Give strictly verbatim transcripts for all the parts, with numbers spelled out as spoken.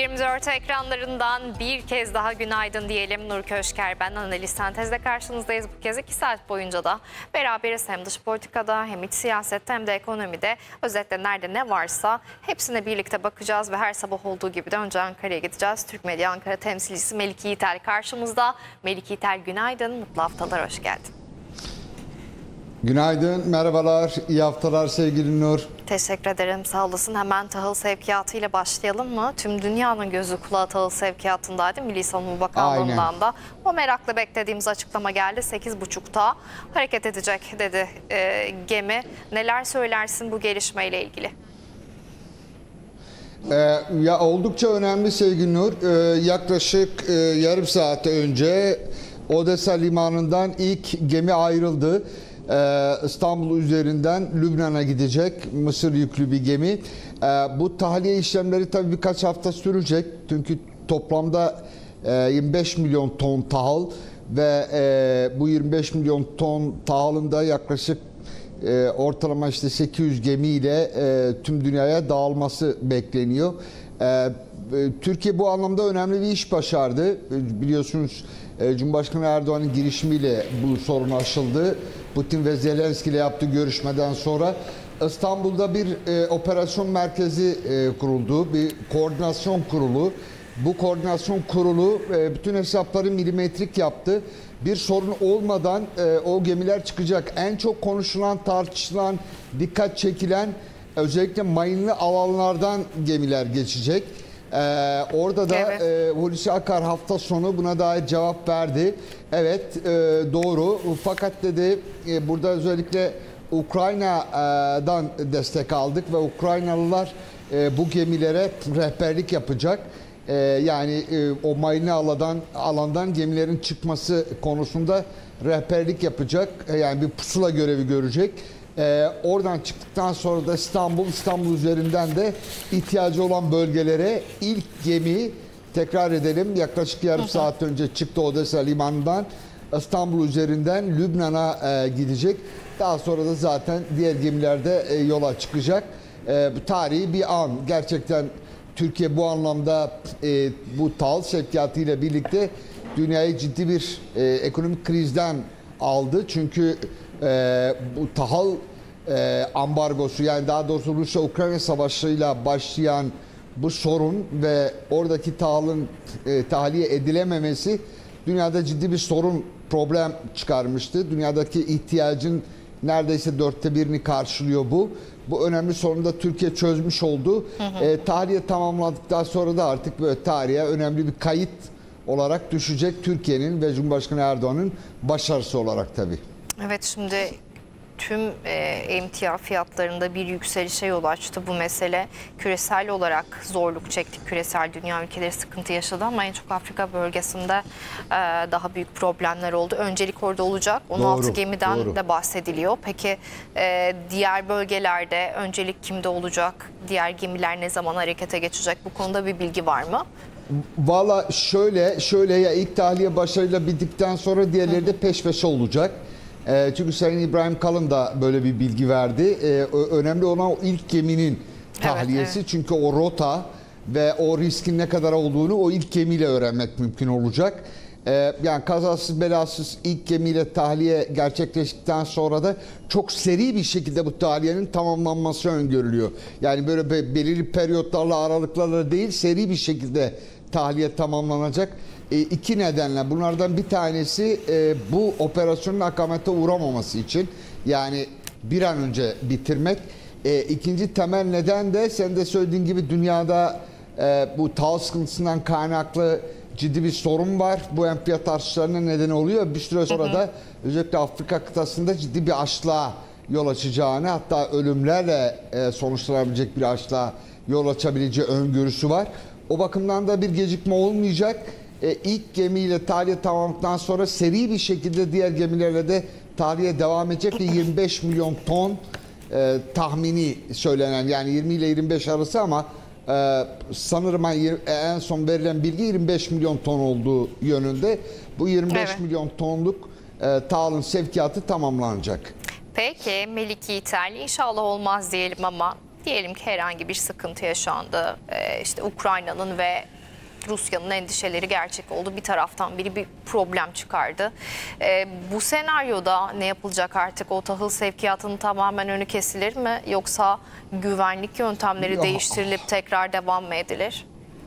yirmi dört ekranlarından bir kez daha günaydın diyelim. Nur Köşker ben, analiz sentezle karşınızdayız bu kez. iki saat boyunca da beraberiz, hem dış politikada hem iç siyasette hem de ekonomide. Özetle nerede ne varsa hepsine birlikte bakacağız ve her sabah olduğu gibi de önce Ankara'ya gideceğiz. Türk Medya Ankara temsilcisi Melik Yiğitel karşımızda. Melik Yiğitel günaydın, mutlu haftalar, hoş geldin. Günaydın, merhabalar, iyi haftalar sevgili Nur. Teşekkür ederim, sağ olasın. Hemen tahıl sevkiyatı ile başlayalım mı? Tüm dünyanın gözü kulağı tahıl sevkiyatındaydı. Milli Savunma Bakanlığı'ndan da o merakla beklediğimiz açıklama geldi. sekiz buçukta hareket edecek dedi e, gemi. Neler söylersin bu gelişmeyle ilgili? Ee, ya oldukça önemli sevgili Nur. Ee, yaklaşık e, yarım saat önce Odessa limanından ilk gemi ayrıldı. Ee, İstanbul üzerinden Lübnan'a gidecek Mısır yüklü bir gemi. Ee, bu tahliye işlemleri tabii birkaç hafta sürecek. Çünkü toplamda e, yirmi beş milyon ton tahıl ve e, bu yirmi beş milyon ton tahılın da yaklaşık e, ortalama işte sekiz yüz gemiyle e, tüm dünyaya dağılması bekleniyor. E, Türkiye bu anlamda önemli bir iş başardı. Biliyorsunuz Cumhurbaşkanı Erdoğan'ın girişimiyle bu sorun aşıldı. Putin ve Zelenski ile yaptığı görüşmeden sonra İstanbul'da bir e, operasyon merkezi e, kuruldu. Bir koordinasyon kurulu. Bu koordinasyon kurulu e, bütün hesapları milimetrik yaptı. Bir sorun olmadan e, o gemiler çıkacak. En çok konuşulan, tartışılan, dikkat çekilen özellikle mayınlı alanlardan gemiler geçecek. Ee, orada da evet. e, Hulusi Akar hafta sonu buna dair cevap verdi. Evet e, doğru, fakat dedi e, burada özellikle Ukrayna'dan destek aldık ve Ukraynalılar e, bu gemilere rehberlik yapacak. E, yani e, o mayınlı alandan, alandan gemilerin çıkması konusunda rehberlik yapacak. E, yani bir pusula görevi görecek. Ee, oradan çıktıktan sonra da İstanbul, İstanbul üzerinden de ihtiyacı olan bölgelere ilk gemi, tekrar edelim, yaklaşık yarım saat önce çıktı Odessa limanından, İstanbul üzerinden Lübnan'a e, gidecek. Daha sonra da zaten diğer gemilerde e, yola çıkacak. E, tarihi bir an. Gerçekten Türkiye bu anlamda e, bu tahıl sevkiyatı ile birlikte dünyayı ciddi bir e, ekonomik krizden aldı. Çünkü Ee, bu tahıl e, ambargosu, yani daha doğrusu Rusya-Ukrayna savaşıyla başlayan bu sorun ve oradaki tahılın e, tahliye edilememesi dünyada ciddi bir sorun, problem çıkarmıştı. Dünyadaki ihtiyacın neredeyse dörtte birini karşılıyor bu. Bu önemli sorunu da Türkiye çözmüş oldu. Hı hı. E, tahliye tamamladıktan sonra da artık böyle tarihe önemli bir kayıt olarak düşecek, Türkiye'nin ve Cumhurbaşkanı Erdoğan'ın başarısı olarak tabii. Evet, şimdi tüm e, emtia fiyatlarında bir yükselişe yol açtı bu mesele. Küresel olarak zorluk çektik. Küresel dünya ülkeleri sıkıntı yaşadı ama en çok Afrika bölgesinde e, daha büyük problemler oldu. Öncelik orada olacak. on altı doğru, gemiden doğru. de bahsediliyor. Peki e, diğer bölgelerde öncelik kimde olacak? Diğer gemiler ne zaman harekete geçecek? Bu konuda bir bilgi var mı? Valla şöyle, şöyle ya ilk tahliye başarıyla bittikten sonra diğerleri de peş peşe olacak. E, çünkü Sayın İbrahim Kalın da böyle bir bilgi verdi. E, önemli olan o ilk geminin tahliyesi. Evet, evet. Çünkü o rota ve o riskin ne kadar olduğunu o ilk gemiyle öğrenmek mümkün olacak. E, yani kazasız belasız ilk gemiyle tahliye gerçekleştikten sonra da çok seri bir şekilde bu tahliyenin tamamlanması öngörülüyor. Yani böyle belirli periyotlarla, aralıklarla değil, seri bir şekilde tahliye tamamlanacak. E, iki nedenle. Bunlardan bir tanesi e, bu operasyonun akamete uğramaması için, yani bir an önce bitirmek. E, ikinci temel neden de sen de söylediğin gibi dünyada e, bu tahıl sıkıntısından kaynaklı ciddi bir sorun var. Bu enfiyat artışlarına neden oluyor. Bir süre sonra hı hı. da özellikle Afrika kıtasında ciddi bir açlığa yol açacağını, hatta ölümlerle e, sonuçlanabilecek bir açlığa yol açabileceği öngörüsü var. O bakımdan da bir gecikme olmayacak. E, ilk gemiyle tahliye tamamladıktan sonra seri bir şekilde diğer gemilerle de tahliye devam edecek ve yirmi beş milyon ton e, tahmini söylenen, yani yirmi ile yirmi beş arası ama e, sanırım en son verilen bilgi yirmi beş milyon ton olduğu yönünde. Bu yirmi beş evet. milyon tonluk e, tahılın sevkiyatı tamamlanacak. Peki Melik Yiğitel, inşallah olmaz diyelim ama diyelim ki herhangi bir sıkıntı yaşandı. Ee, işte Ukrayna'nın ve Rusya'nın endişeleri gerçek oldu. Bir taraftan biri bir problem çıkardı. E, bu senaryoda ne yapılacak artık? O tahıl sevkiyatının tamamen önü kesilir mi? Yoksa güvenlik yöntemleri Ya. değiştirilip tekrar devam mı edilir?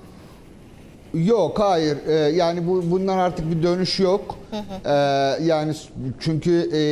Yok, hayır. Ee, yani bu bundan artık bir dönüş yok. Hı hı. Ee, yani çünkü e,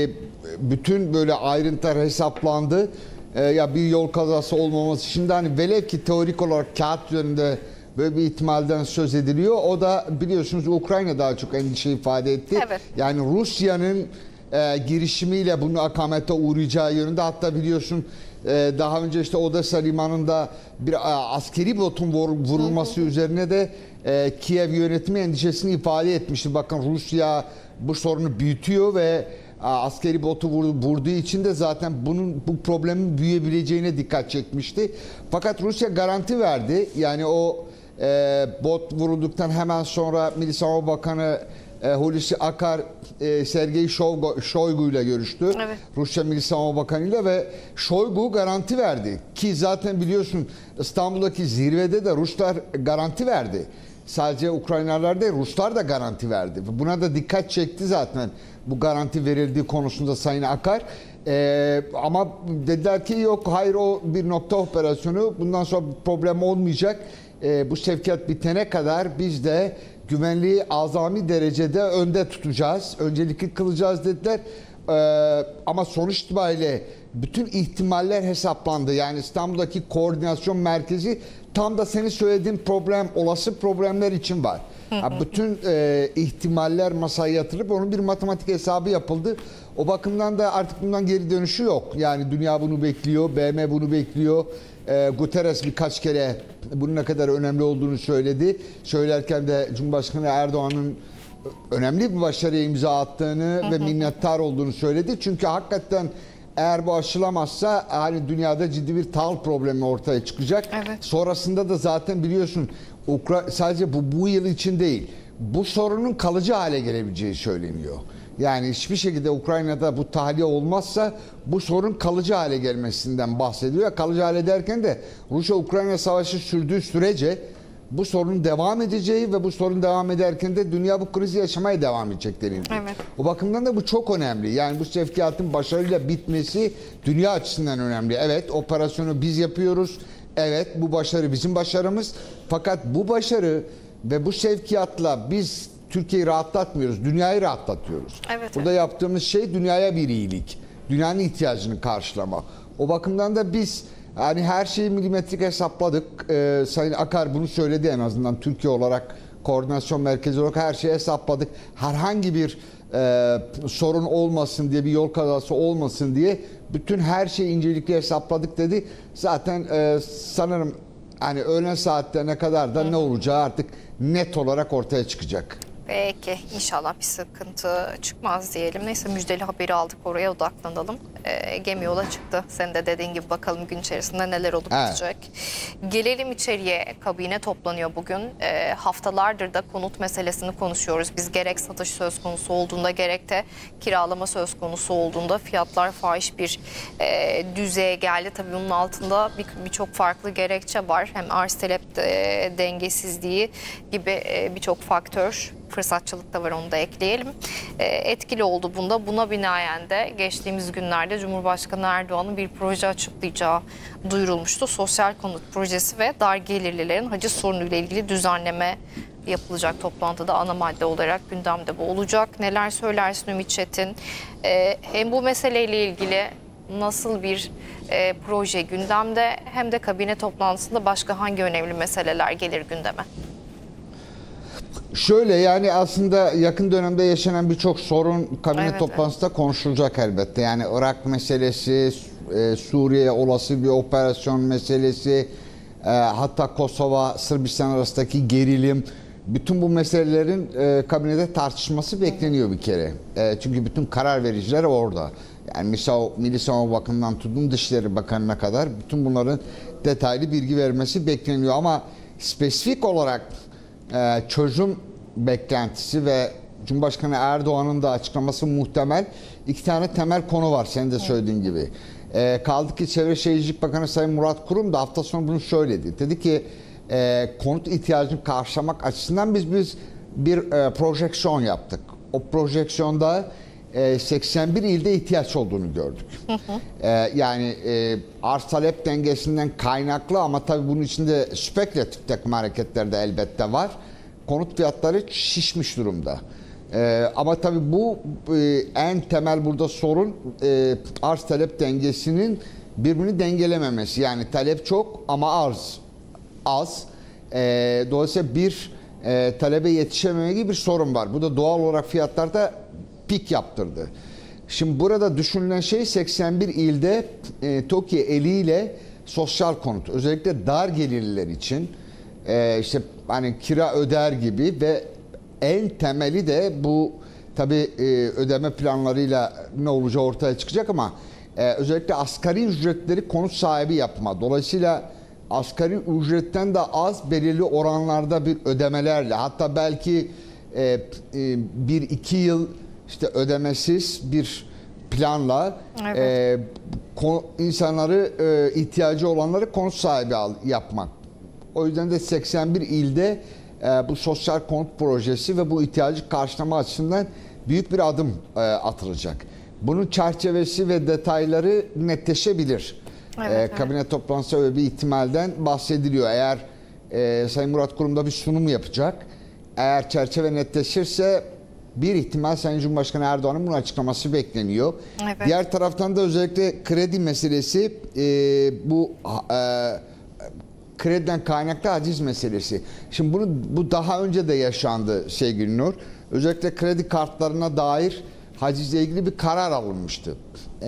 bütün böyle ayrıntılar hesaplandı. Ee, ya bir yol kazası olmaması. Şimdi hani velev ki teorik olarak kağıt üzerinde böyle bir ihtimalden söz ediliyor. O da biliyorsunuz Ukrayna daha çok endişe ifade etti. Evet. Yani Rusya'nın e, girişimiyle bunun akamete uğrayacağı yönünde, hatta biliyorsun e, daha önce işte Odessa limanında bir e, askeri botun vurulması hı hı. üzerine de e, Kiev yönetimi endişesini ifade etmişti. Bakın Rusya bu sorunu büyütüyor ve a, askeri botu vurdu, vurduğu için de zaten bunun bu problemin büyüyebileceğine dikkat çekmişti. Fakat Rusya garanti verdi. Yani o e, bot vurulduktan hemen sonra Milli Savunma Bakanı E, Hulusi Akar e, Sergey Shoigu ile görüştü. Evet. Rusya Milli Savunma Bakanı ile ve Shoigu garanti verdi. Ki zaten biliyorsun İstanbul'daki zirvede de Ruslar garanti verdi. Sadece Ukraynalılar değil, Ruslar da garanti verdi. Buna da dikkat çekti zaten bu garanti verildiği konusunda Sayın Akar. Ee, ama dediler ki yok, hayır, o bir nokta operasyonu, bundan sonra problem olmayacak. Ee, bu sevkiyat bitene kadar biz de güvenliği azami derecede önde tutacağız, öncelikli kılacağız dediler. Ee, ama sonuç itibariyle bütün ihtimaller hesaplandı. Yani İstanbul'daki koordinasyon merkezi tam da senin söylediğin problem, olası problemler için var. Yani bütün e, ihtimaller masaya yatırılıp onun bir matematik hesabı yapıldı. O bakımdan da artık bundan geri dönüşü yok. Yani dünya bunu bekliyor, B M bunu bekliyor. E, Guterres birkaç kere bunun ne kadar önemli olduğunu söyledi. Söylerken de Cumhurbaşkanı Erdoğan'ın önemli bir başarıya imza attığını hı hı. ve minnettar olduğunu söyledi. Çünkü hakikaten eğer bu aşılamazsa hani dünyada ciddi bir tahıl problemi ortaya çıkacak. Evet. Sonrasında da zaten biliyorsun Ukra sadece bu bu yıl için değil, bu sorunun kalıcı hale gelebileceği söyleniyor. Yani hiçbir şekilde Ukrayna'da bu tahliye olmazsa bu sorun kalıcı hale gelmesinden bahsediyor. Kalıcı hale derken de Rusya-Ukrayna savaşı sürdüğü sürece bu sorunun devam edeceği ve bu sorun devam ederken de dünya bu krizi yaşamaya devam edecek denildi. Evet. O bakımdan da bu çok önemli. Yani bu sevkiyatın başarıyla bitmesi dünya açısından önemli. Evet, operasyonu biz yapıyoruz. Evet, bu başarı bizim başarımız. Fakat bu başarı ve bu sevkiyatla biz Türkiye'yi rahatlatmıyoruz, dünyayı rahatlatıyoruz. Evet, Burada evet. yaptığımız şey dünyaya bir iyilik. Dünyanın ihtiyacını karşılama. O bakımdan da biz yani her şeyi milimetrik hesapladık. Ee, Sayın Akar bunu söyledi, en azından Türkiye olarak, koordinasyon merkezi olarak her şeyi hesapladık. Herhangi bir e, sorun olmasın diye, bir yol kazası olmasın diye bütün her şeyi incelikle hesapladık dedi. Zaten e, sanırım hani öğlen saatlerine kadar da Hı. ne olacağı artık net olarak ortaya çıkacak. Peki, inşallah bir sıkıntı çıkmaz diyelim. Neyse, müjdeli haberi aldık, oraya odaklanalım. Ee, gemi yola çıktı. Senin de dediğin gibi bakalım gün içerisinde neler olup evet. bitecek. Gelelim içeriye. Kabine toplanıyor bugün. Ee, haftalardır da konut meselesini konuşuyoruz. Biz gerek satış söz konusu olduğunda gerek de kiralama söz konusu olduğunda fiyatlar fahiş bir e, düzeye geldi. Tabii bunun altında birçok bir farklı gerekçe var. Hem arz talep e, dengesizliği gibi e, birçok faktör. Fırsatçılık da var, onu da ekleyelim. E, etkili oldu bunda. Buna binaen de geçtiğimiz günlerde Cumhurbaşkanı Erdoğan'ın bir proje açıklayacağı duyurulmuştu. Sosyal konut projesi ve dar gelirlilerin hacı sorunuyla ilgili düzenleme yapılacak toplantıda ana madde olarak gündemde bu olacak. Neler söylersin Ümit Çetin? E, hem bu meseleyle ilgili nasıl bir e, proje gündemde, hem de kabine toplantısında başka hangi önemli meseleler gelir gündeme? Şöyle, yani aslında yakın dönemde yaşanan birçok sorun kabine evet, toplantısında evet. konuşulacak elbette. Yani Irak meselesi, e, Suriye olası bir operasyon meselesi, e, hatta Kosova, Sırbistan arasındaki gerilim. Bütün bu meselelerin e, kabinede tartışması bekleniyor bir kere. E, çünkü bütün karar vericiler orada. Yani misal Milli Savunma Bakanı'ndan tutun Dışişleri Bakanı'na kadar bütün bunların detaylı bilgi vermesi bekleniyor. Ama spesifik olarak Ee, çözüm beklentisi ve Cumhurbaşkanı Erdoğan'ın da açıklaması muhtemel iki tane temel konu var, senin de söylediğin evet. gibi. Ee, kaldı ki Çevre Şehircilik Bakanı Sayın Murat Kurum da hafta sonu bunu söyledi. Dedi ki e, konut ihtiyacını karşılamak açısından biz biz bir e, projeksiyon yaptık. O projeksiyonda e, seksen bir ilde ihtiyaç olduğunu gördük. Hı hı. E, yani e, arz talep dengesinden kaynaklı ama tabii bunun içinde spekülatif takım hareketleri de elbette var. Konut fiyatları şişmiş durumda. Ee, ama tabii bu e, en temel burada sorun e, arz talep dengesinin birbirini dengelememesi. Yani talep çok ama arz az. E, dolayısıyla bir e, talebe yetişememe gibi bir sorun var. Bu da doğal olarak fiyatlarda pik yaptırdı. Şimdi burada düşünülen şey seksen bir ilde e, TOKİ eliyle sosyal konut, özellikle dar gelirliler için e, işte hani kira öder gibi ve en temeli de bu tabi e, ödeme planlarıyla ne olacağı ortaya çıkacak ama e, özellikle asgari ücretleri konut sahibi yapma. Dolayısıyla asgari ücretten de az belirli oranlarda bir ödemelerle, hatta belki e, e, bir iki yıl işte ödemesiz bir planla evet. e, kon, insanları e, ihtiyacı olanları konut sahibi al, yapmak. O yüzden de seksen bir ilde bu sosyal konut projesi ve bu ihtiyacı karşılama açısından büyük bir adım atılacak. Bunun çerçevesi ve detayları netleşebilir. Evet, evet. Kabine toplantısı öyle bir ihtimalden bahsediliyor. Eğer e, Sayın Murat Kurum da bir sunum yapacak. Eğer çerçeve netleşirse bir ihtimal Sayın Cumhurbaşkanı Erdoğan'ın bunu açıklaması bekleniyor. Evet. Diğer taraftan da özellikle kredi meselesi e, bu e, krediden kaynaklı haciz meselesi. Şimdi bunu bu daha önce de yaşandı sevgili Nur. Özellikle kredi kartlarına dair hacizle ilgili bir karar alınmıştı. Ee,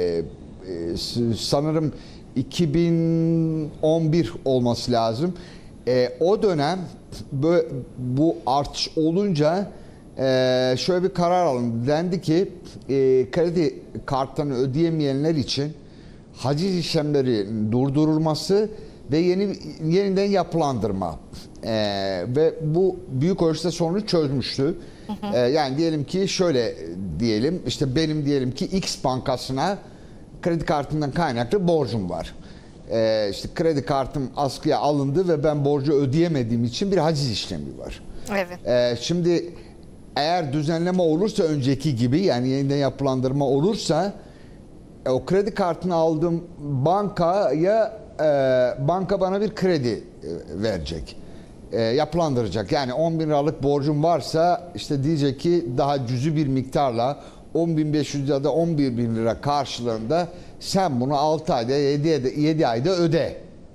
e, sanırım iki bin on bir olması lazım. Ee, o dönem bu, bu artış olunca e, şöyle bir karar alındı. Dendi ki e, kredi kartlarını ödeyemeyenler için haciz işlemleri durdurulması ve yeni yeniden yapılandırma ee, ve bu büyük ölçüde sorunu çözmüştü. Hı hı. Ee, yani diyelim ki şöyle diyelim, işte benim diyelim ki X bankasına kredi kartından kaynaklı borcum var. Ee, işte kredi kartım askıya alındı ve ben borcu ödeyemediğim için bir haciz işlemi var. Evet. Ee, şimdi eğer düzenleme olursa önceki gibi, yani yeniden yapılandırma olursa o kredi kartını aldığım bankaya banka bana bir kredi verecek, yapılandıracak. Yani on bin liralık borcum varsa işte diyecek ki daha cüzi bir miktarla on bin beş yüz ya da on bir bin lira karşılığında sen bunu altı ayda yedi ayda öde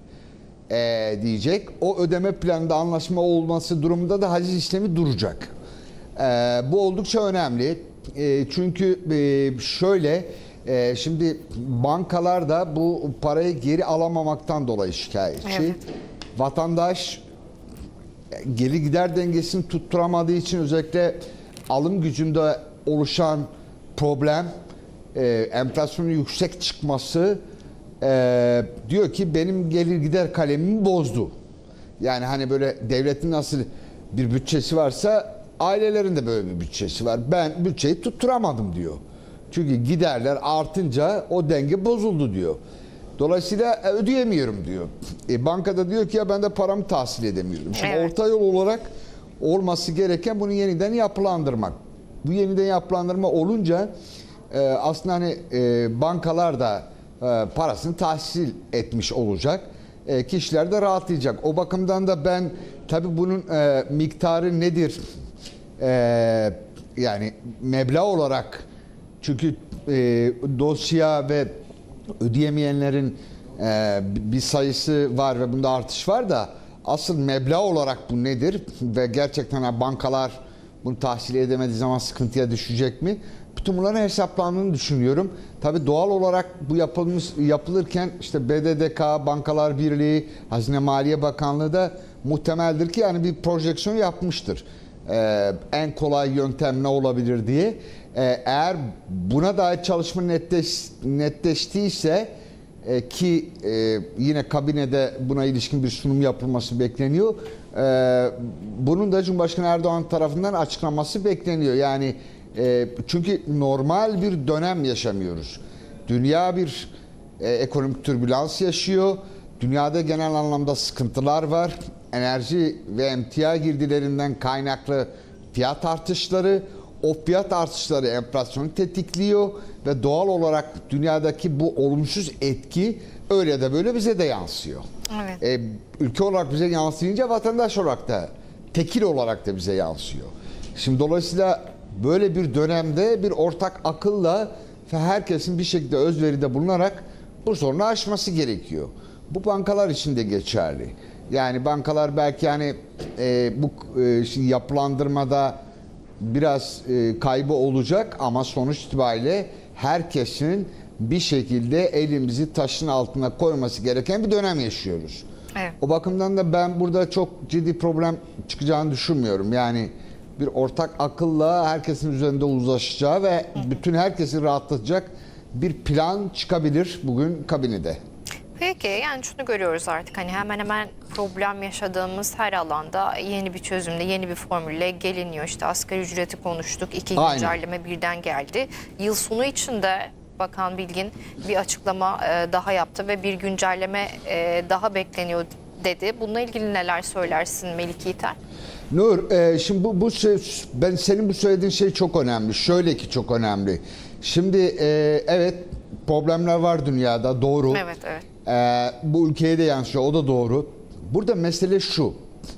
e, diyecek. O ödeme planında anlaşma olması durumunda da haciz işlemi duracak. E, bu oldukça önemli. E, çünkü e, şöyle Ee, şimdi bankalar da bu parayı geri alamamaktan dolayı şikayetçi. Evet. Vatandaş gelir gider dengesini tutturamadığı için özellikle alım gücünde oluşan problem, e, enflasyonun yüksek çıkması e, diyor ki benim gelir gider kalemimi bozdu. Yani hani böyle devletin nasıl bir bütçesi varsa ailelerin de böyle bir bütçesi var. Ben bütçeyi tutturamadım diyor. Çünkü giderler artınca o denge bozuldu diyor. Dolayısıyla ödeyemiyorum diyor. E, bankada diyor ki ya ben de paramı tahsil edemiyorum. Şimdi evet. Orta yol olarak olması gereken bunu yeniden yapılandırmak. Bu yeniden yapılandırma olunca e, aslında hani e, bankalar da e, parasını tahsil etmiş olacak. E, kişiler de rahatlayacak. O bakımdan da ben tabii bunun e, miktarı nedir? E, yani meblağ olarak, çünkü e, dosya ve ödeyemeyenlerin e, bir sayısı var ve bunda artış var da asıl meblağ olarak bu nedir ve gerçekten bankalar bunu tahsil edemediği zaman sıkıntıya düşecek mi? Bütün bunların hesaplandığını düşünüyorum. Tabii doğal olarak bu yapılmış, yapılırken işte B D D K, Bankalar Birliği, Hazine Maliye Bakanlığı da muhtemeldir ki yani bir projeksiyon yapmıştır. Ee, en kolay yöntem ne olabilir diye. Ee, eğer buna dair çalışma netleş, netleştiyse e, ki e, yine kabinede buna ilişkin bir sunum yapılması bekleniyor. E, bunun da Cumhurbaşkanı Erdoğan tarafından açıklaması bekleniyor. Yani e, çünkü normal bir dönem yaşamıyoruz. Dünya bir e, ekonomik türbülans yaşıyor. Dünyada genel anlamda sıkıntılar var. Enerji ve emtia girdilerinden kaynaklı fiyat artışları, o fiyat artışları enflasyonu tetikliyor ve doğal olarak dünyadaki bu olumsuz etki öyle de böyle bize de yansıyor. Evet. E, ülke olarak bize yansıyınca vatandaş olarak da, tekil olarak da bize yansıyor. Şimdi dolayısıyla böyle bir dönemde bir ortak akılla ve herkesin bir şekilde özveride bulunarak bu sorunu aşması gerekiyor. Bu bankalar için de geçerli. Yani bankalar belki hani e, bu e, şimdi yapılandırmada biraz e, kaybı olacak ama sonuç itibariyle herkesin bir şekilde elimizi taşın altına koyması gereken bir dönem yaşıyoruz. Evet. O bakımdan da ben burada çok ciddi problem çıkacağını düşünmüyorum. Yani bir ortak akılla herkesin üzerinde uzlaşacağı ve bütün herkesi rahatlatacak bir plan çıkabilir bugün kabinede. Peki, yani şunu görüyoruz artık, hani hemen hemen problem yaşadığımız her alanda yeni bir çözümle, yeni bir formülle geliniyor. İşte asgari ücreti konuştuk, iki Aynen. güncelleme birden geldi. Yıl sonu için de Bakan Bilgin bir açıklama e, daha yaptı ve bir güncelleme e, daha bekleniyor dedi. Bununla ilgili neler söylersin Melik Yiğiter? Nur, e, şimdi bu, bu şey, ben senin bu söylediğin şey çok önemli. Şöyle ki çok önemli. Şimdi e, evet problemler var dünyada, doğru. Evet, evet. E, bu ülkeye de yansıyor, o da doğru. Burada mesele şu.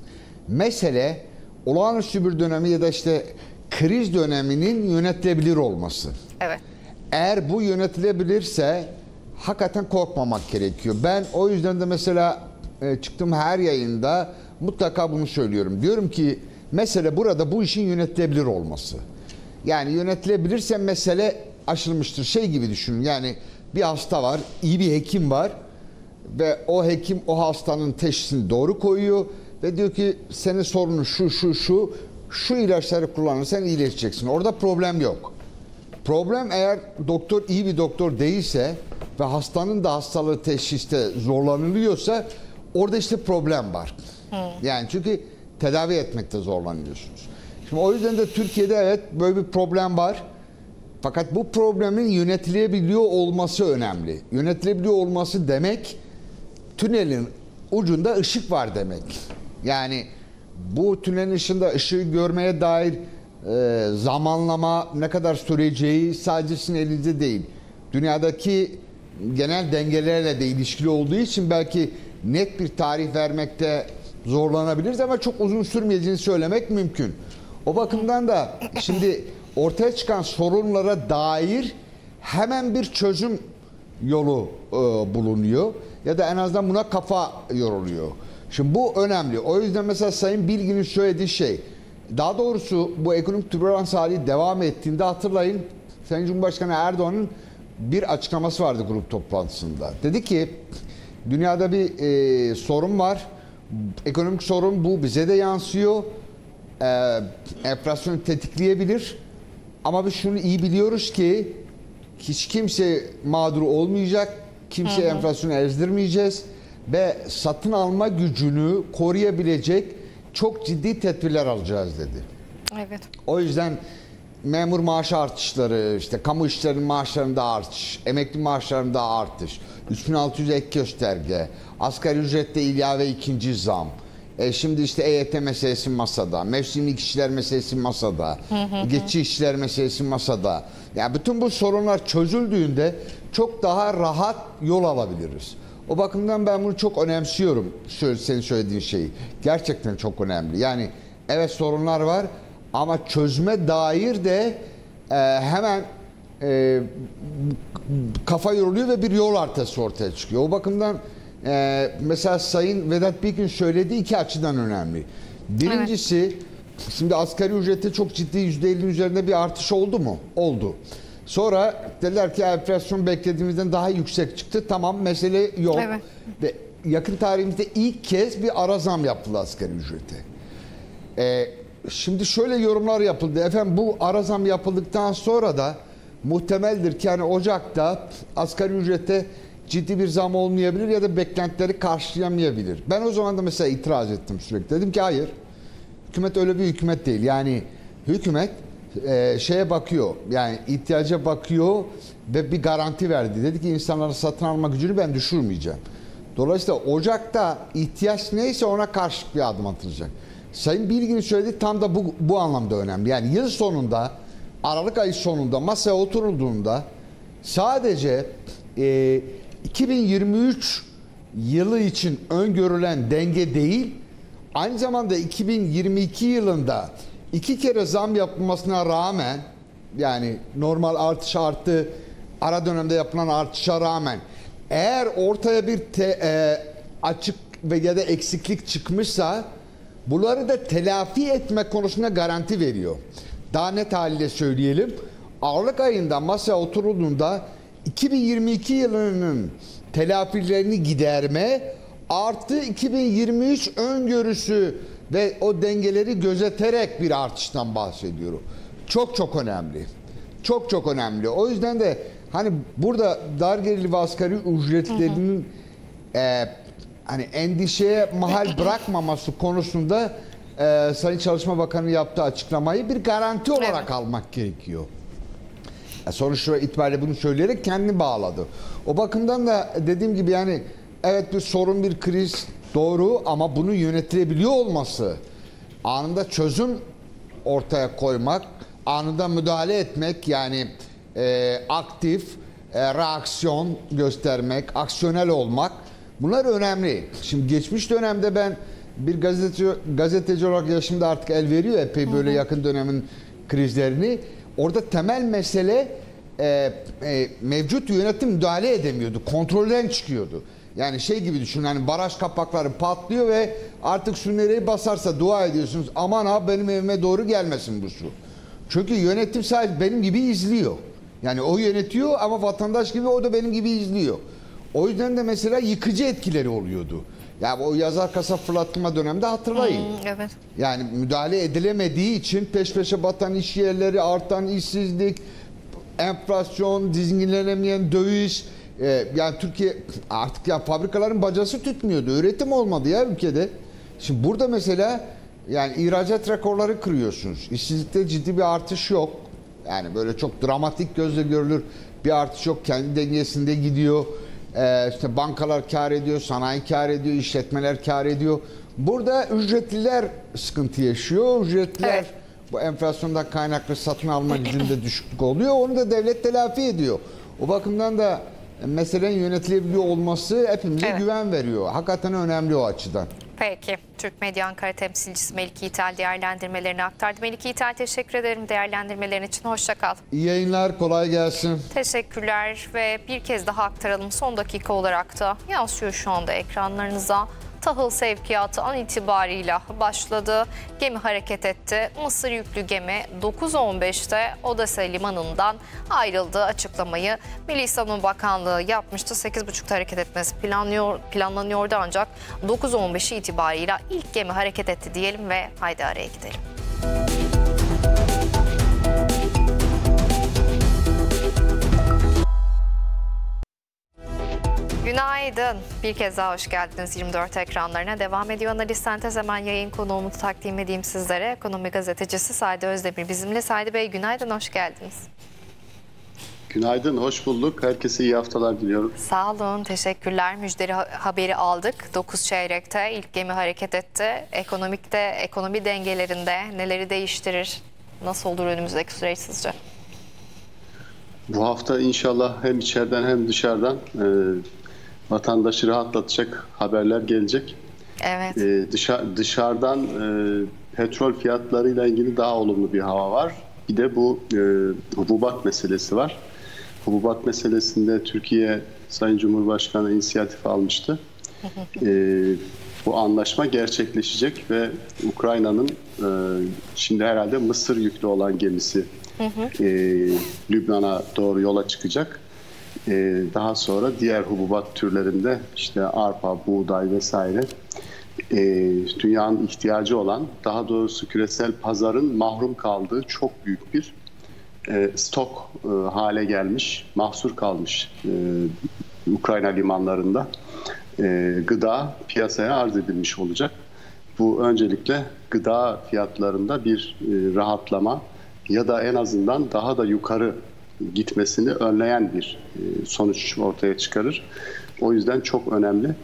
Mesele olağanüstü bir dönemi ya da işte kriz döneminin yönetilebilir olması. Evet. Eğer bu yönetilebilirse hakikaten korkmamak gerekiyor. Ben o yüzden de mesela e, çıktığım her yayında mutlaka bunu söylüyorum. Diyorum ki mesele burada bu işin yönetilebilir olması. Yani yönetilebilirse mesele aşılmıştır. Şey gibi düşünün, yani bir hasta var, iyi bir hekim var ve o hekim o hastanın teşhisini doğru koyuyor ve diyor ki senin sorunun şu şu şu şu ilaçları kullanırsan iyileşeceksin. Orada problem yok. Problem eğer doktor iyi bir doktor değilse ve hastanın da hastalığı teşhiste zorlanılıyorsa orada işte problem var. Hmm. Yani çünkü tedavi etmekte zorlanıyorsunuz. Şimdi o yüzden de Türkiye'de evet böyle bir problem var. Fakat bu problemin yönetilebiliyor olması önemli. Yönetilebiliyor olması demek tünelin ucunda ışık var demek. Yani bu tünelin ışığında ışığı görmeye dair e, zamanlama ne kadar süreceği sadece sizin elinizde değil. Dünyadaki genel dengelerle de ilişkili olduğu için belki net bir tarih vermekte zorlanabiliriz ama çok uzun sürmeyeceğini söylemek mümkün. O bakımdan da şimdi ortaya çıkan sorunlara dair hemen bir çözüm yolu e, bulunuyor ya da en azından buna kafa yoruluyor. Şimdi bu önemli. O yüzden mesela Sayın Bilgin'in söylediği şey, daha doğrusu bu ekonomik türbülans hali devam ettiğinde hatırlayın, Sayın Cumhurbaşkanı Erdoğan'ın bir açıklaması vardı grup toplantısında. Dedi ki dünyada bir e, sorun var. Ekonomik sorun bu bize de yansıyor. E, enflasyonu tetikleyebilir. Ama biz şunu iyi biliyoruz ki hiç kimse mağdur olmayacak. Kimse enflasyonu ezdirmeyeceğiz. Ve satın alma gücünü koruyabilecek çok ciddi tedbirler alacağız dedi. Evet. O yüzden memur maaşı artışları, işte kamu işçilerinin maaşlarında artış, emekli maaşlarında artış, üç bin altı yüz ek gösterge, asgari ücrette ilave ikinci zam, e şimdi işte E Y T meselesi masada, mevsimlik işçiler meselesi masada, hı hı hı. geçici işçiler meselesi masada. Yani bütün bu sorunlar çözüldüğünde çok daha rahat yol alabiliriz. O bakımdan ben bunu çok önemsiyorum, senin söylediğin şeyi. Gerçekten çok önemli. Yani evet sorunlar var ama çözüme dair de e, hemen e, kafa yoruluyor ve bir yol haritası ortaya çıkıyor. O bakımdan e, mesela Sayın Vedat Bilgin söylediği iki açıdan önemli. Birincisi, evet. Şimdi asgari ücrette çok ciddi yüzde ellinin üzerinde bir artış oldu mu? Oldu. Sonra dediler ki enflasyon beklediğimizden daha yüksek çıktı. Tamam, mesele yok. Evet. Ve yakın tarihimizde ilk kez bir ara zam yapıldı asgari ücrete. Ee, şimdi şöyle yorumlar yapıldı. Efendim bu ara zam yapıldıktan sonra da muhtemeldir ki hani Ocak'ta asgari ücrete ciddi bir zam olmayabilir ya da beklentileri karşılayamayabilir. Ben o zaman da mesela itiraz ettim sürekli. Dedim ki hayır, hükümet öyle bir hükümet değil. Yani hükümet e, şeye bakıyor, yani ihtiyaca bakıyor ve bir garanti verdi. Dedi ki insanların satın alma gücünü ben düşürmeyeceğim. Dolayısıyla Ocak'ta ihtiyaç neyse ona karşı bir adım atılacak. Sayın Bilgin'in söylediği tam da bu, bu anlamda önemli. Yani yıl sonunda, Aralık ayı sonunda masaya oturulduğunda sadece e, iki bin yirmi üç yılı için öngörülen denge değil, aynı zamanda iki bin yirmi iki yılında iki kere zam yapılmasına rağmen, yani normal artış artı ara dönemde yapılan artışa rağmen eğer ortaya bir te, e, açık ve ya da eksiklik çıkmışsa bunları da telafi etme konusunda garanti veriyor. Daha net haliyle söyleyelim. Aralık ayında masaya oturulduğunda iki bin yirmi iki yılının telafilerini giderme artı iki bin yirmi üç öngörüsü ve o dengeleri gözeterek bir artıştan bahsediyorum. Çok çok önemli. Çok çok önemli. O yüzden de hani burada dar gelirli ve asgari ücretlerinin e, hani endişeye mahal bırakmaması konusunda e, Sayın Çalışma Bakanı yaptığı açıklamayı bir garanti olarak evet. almak gerekiyor. E, sonuç itibariyle bunu söyleyerek kendini bağladı. O bakımdan da dediğim gibi yani evet bir sorun, bir kriz doğru ama bunu yönetilebiliyor olması, anında çözüm ortaya koymak, anında müdahale etmek, yani e, aktif e, reaksiyon göstermek, aksiyonel olmak, bunlar önemli. Şimdi geçmiş dönemde ben bir gazeteci, gazeteci olarak yaşımda artık el veriyor epey böyle yakın dönemin krizlerini. Orada temel mesele e, e, mevcut yönetim müdahale edemiyordu, kontrolden çıkıyordu. Yani şey gibi düşün, hani baraj kapakları patlıyor ve artık su nereye basarsa dua ediyorsunuz. Aman ha benim evime doğru gelmesin bu su. Çünkü yönetim sadece benim gibi izliyor. Yani o yönetiyor ama vatandaş gibi o da benim gibi izliyor. O yüzden de mesela yıkıcı etkileri oluyordu. Ya o yazar kasa fırlatma döneminde hatırlayın. Hmm, evet. Yani müdahale edilemediği için peş peşe batan iş yerleri, artan işsizlik, enflasyon, dizginlenemeyen döviz. Ee, yani Türkiye artık ya fabrikaların bacası tutmuyordu. Üretim olmadı ya ülkede. Şimdi burada mesela yani ihracat rekorları kırıyorsunuz. İşsizlikte ciddi bir artış yok. Yani böyle çok dramatik gözle görülür bir artış yok. Kendi dengesinde gidiyor. Ee, işte bankalar kar ediyor, sanayi kar ediyor, işletmeler kar ediyor. Burada ücretliler sıkıntı yaşıyor. Ücretliler evet. bu enflasyondan kaynaklı satın alma gücünde düşüklük oluyor. Onu da devlet telafi ediyor. O bakımdan da meselenin yönetilebiliyor olması hepimize evet. güven veriyor. Hakikaten önemli o açıdan. Peki. Türk Medya Ankara temsilcisi Melike İtal değerlendirmelerini aktardı. Melike İtal, teşekkür ederim değerlendirmelerin için. Hoşça kal. İyi yayınlar, kolay gelsin. Teşekkürler ve bir kez daha aktaralım. Son dakika olarak da yansıyor şu anda ekranlarınıza. Tahıl sevkiyatı an itibarıyla başladı. Gemi hareket etti. Mısır yüklü gemi dokuz on beşte Odessa limanından ayrıldığı açıklamayı Milli Savunma Bakanlığı yapmıştı. sekiz buçukta hareket etmesi planlıyor, planlanıyordu ancak dokuz on beşi itibarıyla ilk gemi hareket etti diyelim ve haydi araya gidelim. Günaydın. Bir kez daha hoş geldiniz. yirmi dört ekranlarına devam ediyor analiz sentez. Hemen yayın konuğumu takdim edeyim sizlere. Ekonomi gazetecisi Sadi Özdemir bizimle. Sadi Bey günaydın, hoş geldiniz. Günaydın, hoş bulduk. Herkese iyi haftalar diliyorum. Sağ olun, teşekkürler. Müjdeli haberi aldık. dokuz çeyrekte ilk gemi hareket etti. Ekonomikte, ekonomi dengelerinde neleri değiştirir? Nasıl olur önümüzdeki süreç sizce? Bu hafta inşallah hem içeriden hem dışarıdan e, vatandaşı rahatlatacak haberler gelecek. Evet. Ee, dışa, dışarıdan e, petrol fiyatlarıyla ilgili daha olumlu bir hava var. Bir de bu e, hububat meselesi var. Hububat meselesinde Türkiye Sayın Cumhurbaşkanı inisiyatif almıştı. e, bu anlaşma gerçekleşecek ve Ukrayna'nın e, şimdi herhalde Mısır yüklü olan gemisi e, Lübnan'a doğru yola çıkacak. Daha sonra diğer hububat türlerinde işte arpa, buğday vesaire dünyanın ihtiyacı olan, daha doğrusu küresel pazarın mahrum kaldığı çok büyük bir stok hale gelmiş, mahsur kalmış Ukrayna limanlarında gıda piyasaya arz edilmiş olacak. Bu öncelikle gıda fiyatlarında bir rahatlama ya da en azından daha da yukarı gitmesini önleyen bir sonuç ortaya çıkarır. O yüzden çok önemli.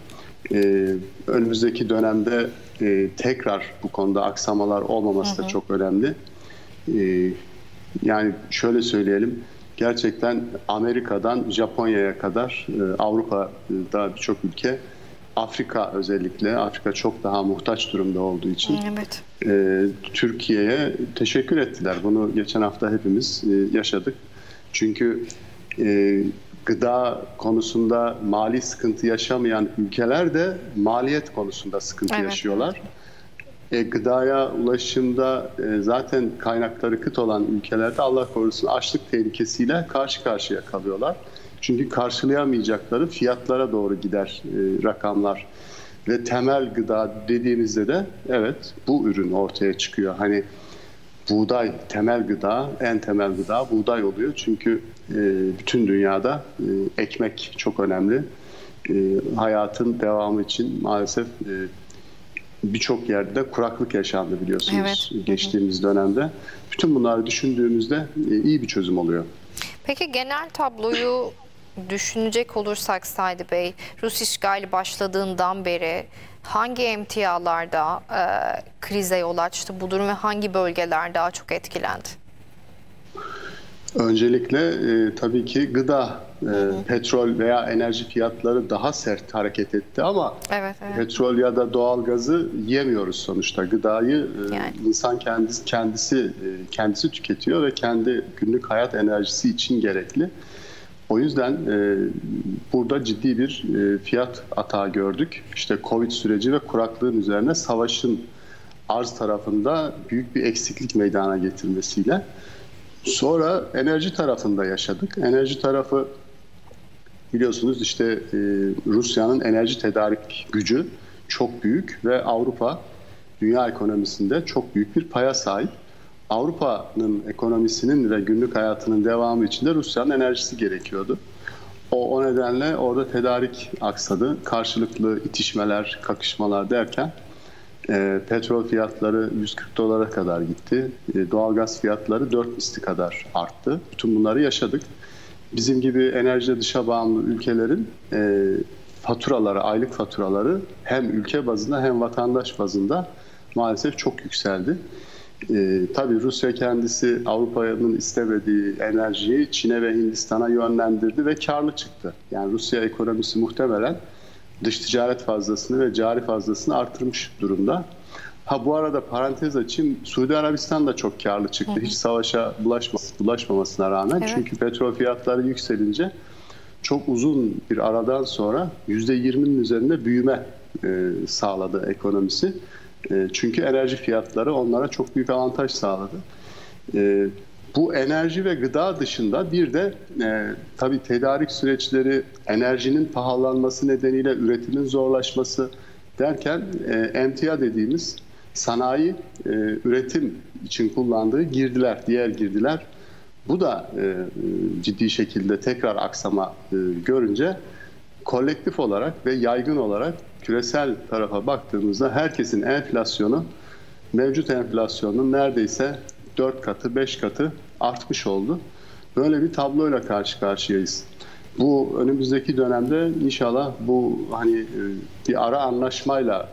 E, önümüzdeki dönemde e, tekrar bu konuda aksamalar olmaması hı hı. da çok önemli. E, yani şöyle söyleyelim, gerçekten Amerika'dan Japonya'ya kadar e, Avrupa'da birçok ülke, Afrika özellikle, Afrika çok daha muhtaç durumda olduğu için evet. e, Türkiye'ye teşekkür ettiler. Bunu geçen hafta hepimiz e, yaşadık. Çünkü e, gıda konusunda mali sıkıntı yaşamayan ülkeler de maliyet konusunda sıkıntı evet. yaşıyorlar. E, gıdaya ulaşımda e, zaten kaynakları kıt olan ülkelerde Allah korusun açlık tehlikesiyle karşı karşıya kalıyorlar. Çünkü karşılayamayacakları fiyatlara doğru gider e, rakamlar. Ve temel gıda dediğimizde de evet bu ürün ortaya çıkıyor. Hani buğday temel gıda, en temel gıda buğday oluyor. Çünkü e, bütün dünyada e, ekmek çok önemli. E, hayatın devamı için maalesef e, birçok yerde de kuraklık yaşandı biliyorsunuz evet. geçtiğimiz dönemde. Bütün bunları düşündüğümüzde e, iyi bir çözüm oluyor. Peki genel tabloyu düşünecek olursak Sadi Bey, Rus işgali başladığından beri hangi emtialarda e, krize yol açtı bu durum ve hangi bölgeler daha çok etkilendi? Öncelikle e, tabii ki gıda, e, hı hı. petrol veya enerji fiyatları daha sert hareket etti ama evet, evet. petrol ya da doğalgazı yemiyoruz sonuçta. Gıdayı e, yani. insan kendisi kendisi e, kendisi tüketiyor ve kendi günlük hayat enerjisi için gerekli. O yüzden e, burada ciddi bir e, fiyat atağı gördük. İşte Covid süreci ve kuraklığın üzerine savaşın arz tarafında büyük bir eksiklik meydana getirmesiyle. Sonra enerji tarafında yaşadık. Enerji tarafı biliyorsunuz işte e, Rusya'nın enerji tedarik gücü çok büyük ve Avrupa dünya ekonomisinde çok büyük bir paya sahip. Avrupa'nın ekonomisinin ve günlük hayatının devamı için de Rusya'nın enerjisi gerekiyordu. O, o nedenle orada tedarik aksadı. Karşılıklı itişmeler, kakışmalar derken e, petrol fiyatları yüz kırk dolara kadar gitti. E, doğalgaz fiyatları dört misli kadar arttı. Bütün bunları yaşadık. Bizim gibi enerjide dışa bağımlı ülkelerin e, faturaları, aylık faturaları hem ülke bazında hem vatandaş bazında maalesef çok yükseldi. Ee, tabii Rusya kendisi Avrupa'nın istemediği enerjiyi Çin'e ve Hindistan'a yönlendirdi ve karlı çıktı. Yani Rusya ekonomisi muhtemelen dış ticaret fazlasını ve cari fazlasını artırmış durumda. Ha bu arada parantez açayım, Suudi Arabistan da çok karlı çıktı. Hiç savaşa bulaşma, bulaşmamasına rağmen. Evet. Çünkü petrol fiyatları yükselince çok uzun bir aradan sonra yüzde yirminin üzerinde büyüme e, sağladı ekonomisi. Çünkü enerji fiyatları onlara çok büyük avantaj sağladı. Bu enerji ve gıda dışında bir de e, tabii tedarik süreçleri, enerjinin pahalanması nedeniyle üretimin zorlaşması derken e, emtia dediğimiz sanayi e, üretim için kullandığı girdiler, diğer girdiler. Bu da e, ciddi şekilde tekrar aksama e, görünce kolektif olarak ve yaygın olarak küresel tarafa baktığımızda herkesin enflasyonu mevcut enflasyonun neredeyse dört katı, beş katı artmış oldu. Böyle bir tabloyla karşı karşıyayız. Bu önümüzdeki dönemde inşallah bu hani bir ara anlaşmayla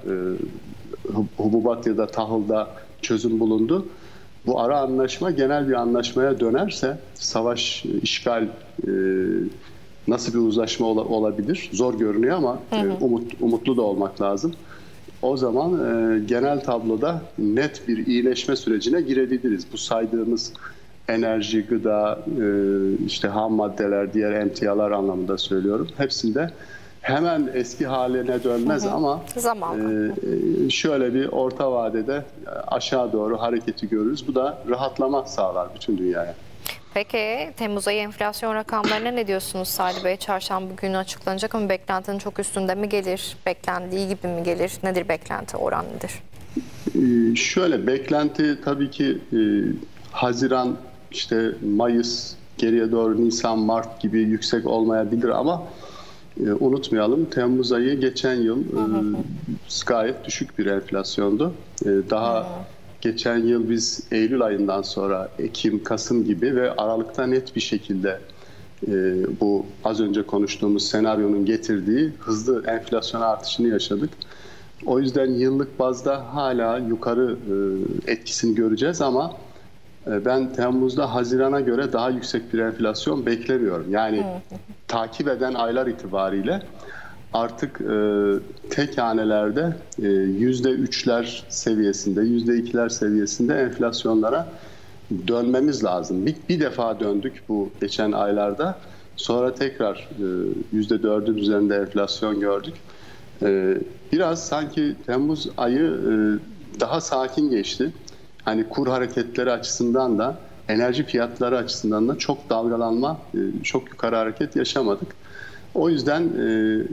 hububat ya da tahılda çözüm bulundu. Bu ara anlaşma genel bir anlaşmaya dönerse savaş, işgal nasıl bir uzlaşma olabilir? Zor görünüyor ama hı hı. umut, umutlu da olmak lazım. O zaman e, genel tabloda net bir iyileşme sürecine girebiliriz. Bu saydığımız enerji, gıda, e, işte ham maddeler, diğer emtialar anlamında söylüyorum. Hepsinde hemen eski haline dönmez hı hı. ama e, şöyle bir orta vadede aşağı doğru hareketi görürüz. Bu da rahatlama sağlar bütün dünyaya. Peki Temmuz ayı enflasyon rakamlarına ne diyorsunuz Sadi Bey? Çarşamba günü açıklanacak ama beklentinin çok üstünde mi gelir? Beklendiği gibi mi gelir? Nedir beklenti? Oran nedir? Ee, şöyle beklenti tabii ki e, Haziran, işte Mayıs, geriye doğru Nisan, Mart gibi yüksek olmayabilir ama e, unutmayalım Temmuz ayı geçen yıl e, gayet düşük bir enflasyondu. E, daha hı hı. Geçen yıl biz Eylül ayından sonra Ekim, Kasım gibi ve Aralık'ta net bir şekilde e, bu az önce konuştuğumuz senaryonun getirdiği hızlı enflasyon artışını yaşadık. O yüzden yıllık bazda hala yukarı e, etkisini göreceğiz ama e, ben Temmuz'da Haziran'a göre daha yüksek bir enflasyon beklemiyorum. Yani evet. takip eden aylar itibariyle artık e, tek hanelerde e, yüzde üçler seviyesinde, yüzde ikiler seviyesinde enflasyonlara dönmemiz lazım. Bir, bir defa döndük bu geçen aylarda. Sonra tekrar e, yüzde dördün üzerinde enflasyon gördük. E, biraz sanki Temmuz ayı e, daha sakin geçti. Hani kur hareketleri açısından da, enerji fiyatları açısından da çok dalgalanma, e, çok yukarı hareket yaşamadık. O yüzden e,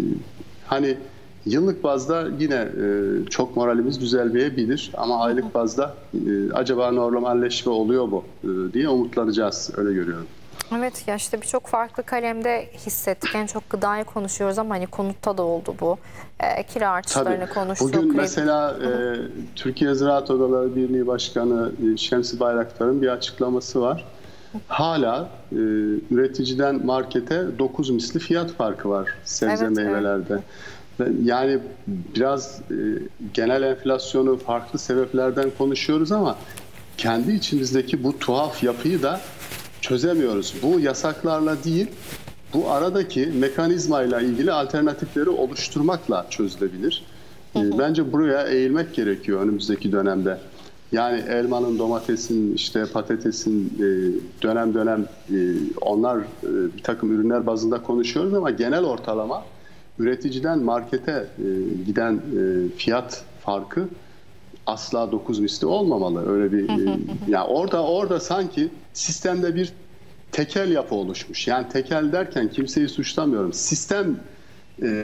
hani yıllık bazda yine e, çok moralimiz düzelmeyebilir ama aylık bazda e, acaba normalleşme oluyor mu e, diye umutlanacağız, öyle görüyorum. Evet ya işte birçok farklı kalemde hissettik. En çok gıdayı konuşuyoruz ama hani konutta da oldu bu. E, kira artışlarını Tabii. konuştuk. Bugün kredi... mesela e, Türkiye Ziraat Odaları Birliği Başkanı e, Şemsi Bayraktar'ın bir açıklaması var. Hala e, üreticiden markete dokuz misli fiyat farkı var sebze evet, meyvelerde. Evet. Yani biraz e, genel enflasyonu farklı sebeplerden konuşuyoruz ama kendi içimizdeki bu tuhaf yapıyı da çözemiyoruz. Bu yasaklarla değil, bu aradaki mekanizmayla ilgili alternatifleri oluşturmakla çözülebilir. Hı hı. Bence buraya eğilmek gerekiyor önümüzdeki dönemde. Yani elmanın, domatesin, işte patatesin dönem dönem onlar bir takım ürünler bazında konuşuyoruz ama genel ortalama üreticiden markete giden fiyat farkı asla dokuz misli olmamalı. Öyle bir yani orada orada sanki sistemde bir tekel yapı oluşmuş. Yani tekel derken kimseyi suçlamıyorum. Sistem e,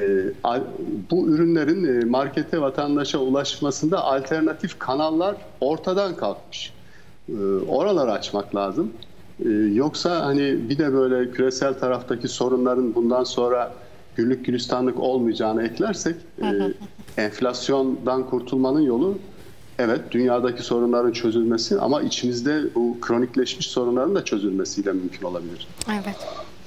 bu ürünlerin markete, vatandaşa ulaşmasında alternatif kanallar ortadan kalkmış. E, oraları açmak lazım. E, yoksa hani bir de böyle küresel taraftaki sorunların bundan sonra güllük gülistanlık olmayacağını eklersek e, enflasyondan kurtulmanın yolu evet dünyadaki sorunların çözülmesi ama içimizde bu kronikleşmiş sorunların da çözülmesiyle mümkün olabilir. Evet.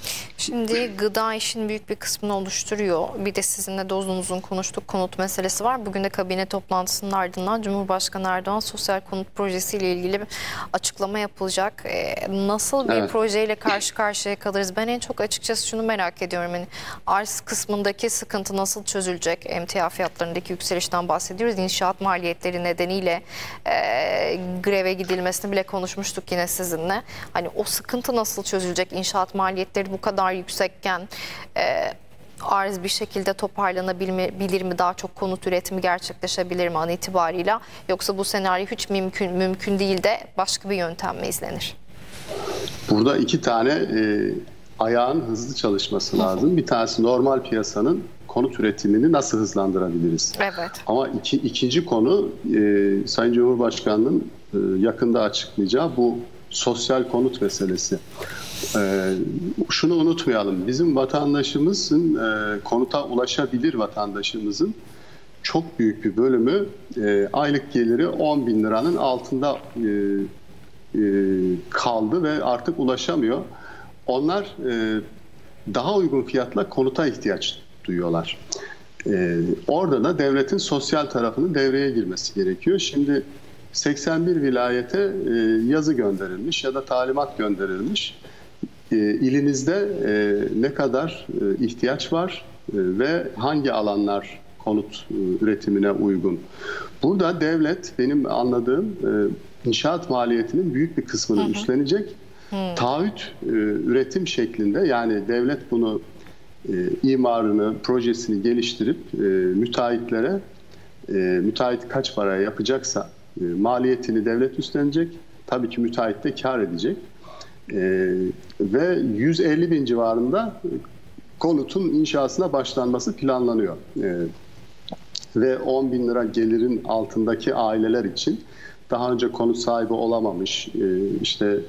Şimdi gıda işin büyük bir kısmını oluşturuyor. Bir de sizinle de uzun uzun konuştuk. Konut meselesi var. Bugün de kabine toplantısının ardından Cumhurbaşkanı Erdoğan sosyal konut projesiyle ilgili bir açıklama yapılacak. Ee, nasıl bir evet. projeyle karşı karşıya kalırız? Ben en çok açıkçası şunu merak ediyorum. Yani arz kısmındaki sıkıntı nasıl çözülecek? Emtia fiyatlarındaki yükselişten bahsediyoruz. İnşaat maliyetleri nedeniyle e, greve gidilmesini bile konuşmuştuk yine sizinle. Hani o sıkıntı nasıl çözülecek? İnşaat maliyetleri bu kadar yüksekken e, arz bir şekilde toparlanabilir mi? Daha çok konut üretimi gerçekleşebilir mi an itibarıyla? Yoksa bu senaryo hiç mümkün mümkün değil de başka bir yöntem mi izlenir? Burada iki tane e, ayağın hızlı çalışması lazım. Bir tanesi normal piyasanın konut üretimini nasıl hızlandırabiliriz? Evet. Ama iki, ikinci konu e, Sayın Cumhurbaşkanı'nın e, yakında açıklayacağı bu sosyal konut meselesi. Ee, şunu unutmayalım. Bizim vatandaşımızın, e, konuta ulaşabilir vatandaşımızın çok büyük bir bölümü e, aylık geliri on bin liranın altında e, e, kaldı ve artık ulaşamıyor. Onlar e, daha uygun fiyatla konuta ihtiyaç duyuyorlar. E, orada da devletin sosyal tarafının devreye girmesi gerekiyor. Şimdi seksen bir vilayete e, yazı gönderilmiş ya da talimat gönderilmiş. E, ilinizde e, ne kadar e, ihtiyaç var e, ve hangi alanlar konut e, üretimine uygun. Burada devlet benim anladığım e, inşaat maliyetinin büyük bir kısmını hı hı. üstlenecek. Hı. Taahhüt e, üretim şeklinde yani devlet bunu e, imarını, projesini geliştirip e, müteahhitlere e, müteahhit kaç paraya yapacaksa e, maliyetini devlet üstlenecek. Tabii ki müteahhit de kar edecek. Ee, ve yüz elli bin civarında konutun inşasına başlanması planlanıyor. Ee, ve on bin lira gelirin altındaki aileler için daha önce konut sahibi olamamış e, işte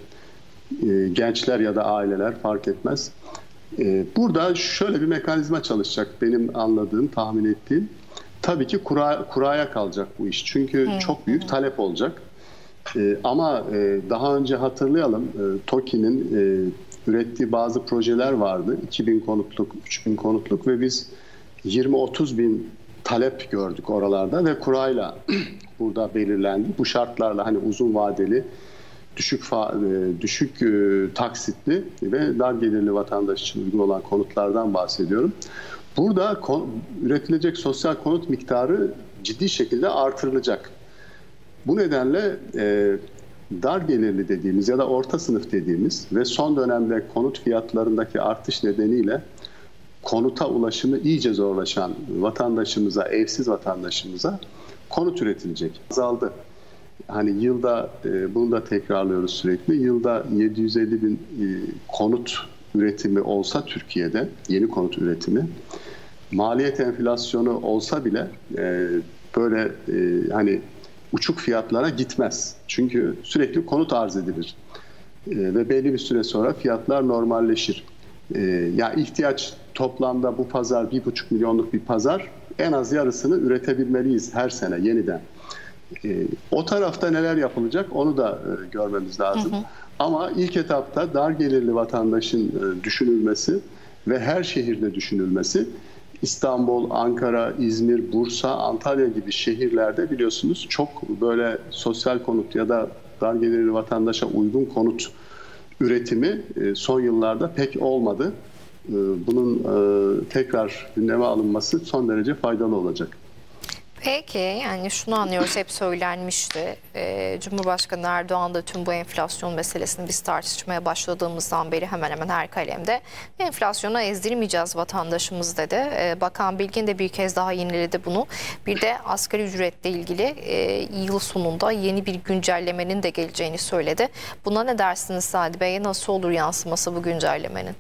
e, gençler ya da aileler fark etmez. E, burada şöyle bir mekanizma çalışacak benim anladığım, tahmin ettiğim. Tabii ki kura, kuraya kalacak bu iş. Çünkü hmm. çok büyük talep olacak. Ee, ama e, daha önce hatırlayalım e, TOKİ'nin e, ürettiği bazı projeler vardı. iki bin konutluk, üç bin konutluk ve biz yirmi otuz bin talep gördük oralarda ve kurayla burada belirlendi. Bu şartlarla hani uzun vadeli, düşük fa, düşük taksitli ve dar gelirli vatandaş için uygun olan konutlardan bahsediyorum. Burada kon, üretilecek sosyal konut miktarı ciddi şekilde artırılacak. Bu nedenle e, dar gelirli dediğimiz ya da orta sınıf dediğimiz ve son dönemde konut fiyatlarındaki artış nedeniyle konuta ulaşımı iyice zorlaşan vatandaşımıza, evsiz vatandaşımıza konut üretilecek. Azaldı. Hani yılda, e, bunu da tekrarlıyoruz sürekli, yılda yedi yüz elli bin e, konut üretimi olsa Türkiye'de, yeni konut üretimi, maliyet enflasyonu olsa bile e, böyle e, hani uçuk fiyatlara gitmez. Çünkü sürekli konut arz edilir. E, ve belli bir süre sonra fiyatlar normalleşir. E, ya ihtiyaç toplamda bu pazar bir buçuk milyonluk bir pazar, en az yarısını üretebilmeliyiz her sene yeniden. E, o tarafta neler yapılacak onu da e, görmemiz lazım. Hı hı. Ama ilk etapta dar gelirli vatandaşın e, düşünülmesi ve her şehirde düşünülmesi, İstanbul, Ankara, İzmir, Bursa, Antalya gibi şehirlerde biliyorsunuz çok böyle sosyal konut ya da dar gelirli vatandaşa uygun konut üretimi son yıllarda pek olmadı. Bunun tekrar gündeme alınması son derece faydalı olacak. Peki, yani şunu anlıyoruz, hep söylenmişti. Ee, Cumhurbaşkanı Erdoğan da tüm bu enflasyon meselesini biz tartışmaya başladığımızdan beri hemen hemen her kalemde enflasyona ezdirmeyeceğiz vatandaşımız dedi. Ee, Bakan Bilgin de bir kez daha yeniledi bunu. Bir de asgari ücretle ilgili e, yıl sonunda yeni bir güncellemenin de geleceğini söyledi. Buna ne dersiniz Sadi Bey? Nasıl olur yansıması bu güncellemenin?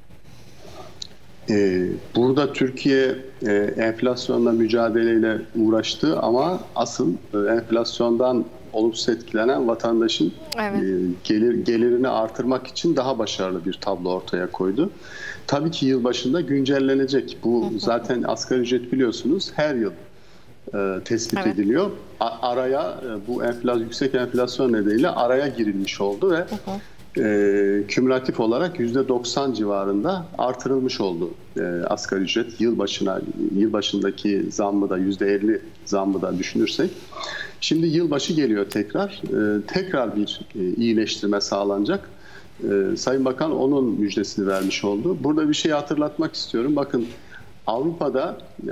Burada Türkiye enflasyonla mücadeleyle uğraştı ama asıl enflasyondan olumsuz etkilenen vatandaşın evet. gelir, gelirini artırmak için daha başarılı bir tablo ortaya koydu. Tabii ki yılbaşında güncellenecek. Bu hı hı. zaten asgari ücret biliyorsunuz her yıl e, tespit evet. ediliyor. A, araya bu enflasyon, yüksek enflasyon nedeniyle araya girilmiş oldu ve hı hı. E, kümülatif olarak yüzde doksan civarında artırılmış oldu e, asgari ücret. Yılbaşına, yılbaşındaki zammı da yüzde elli zammı da düşünürsek. Şimdi yılbaşı geliyor tekrar. E, tekrar bir e, iyileştirme sağlanacak. E, Sayın Bakan onun müjdesini vermiş oldu. Burada bir şey hatırlatmak istiyorum. Bakın Avrupa'da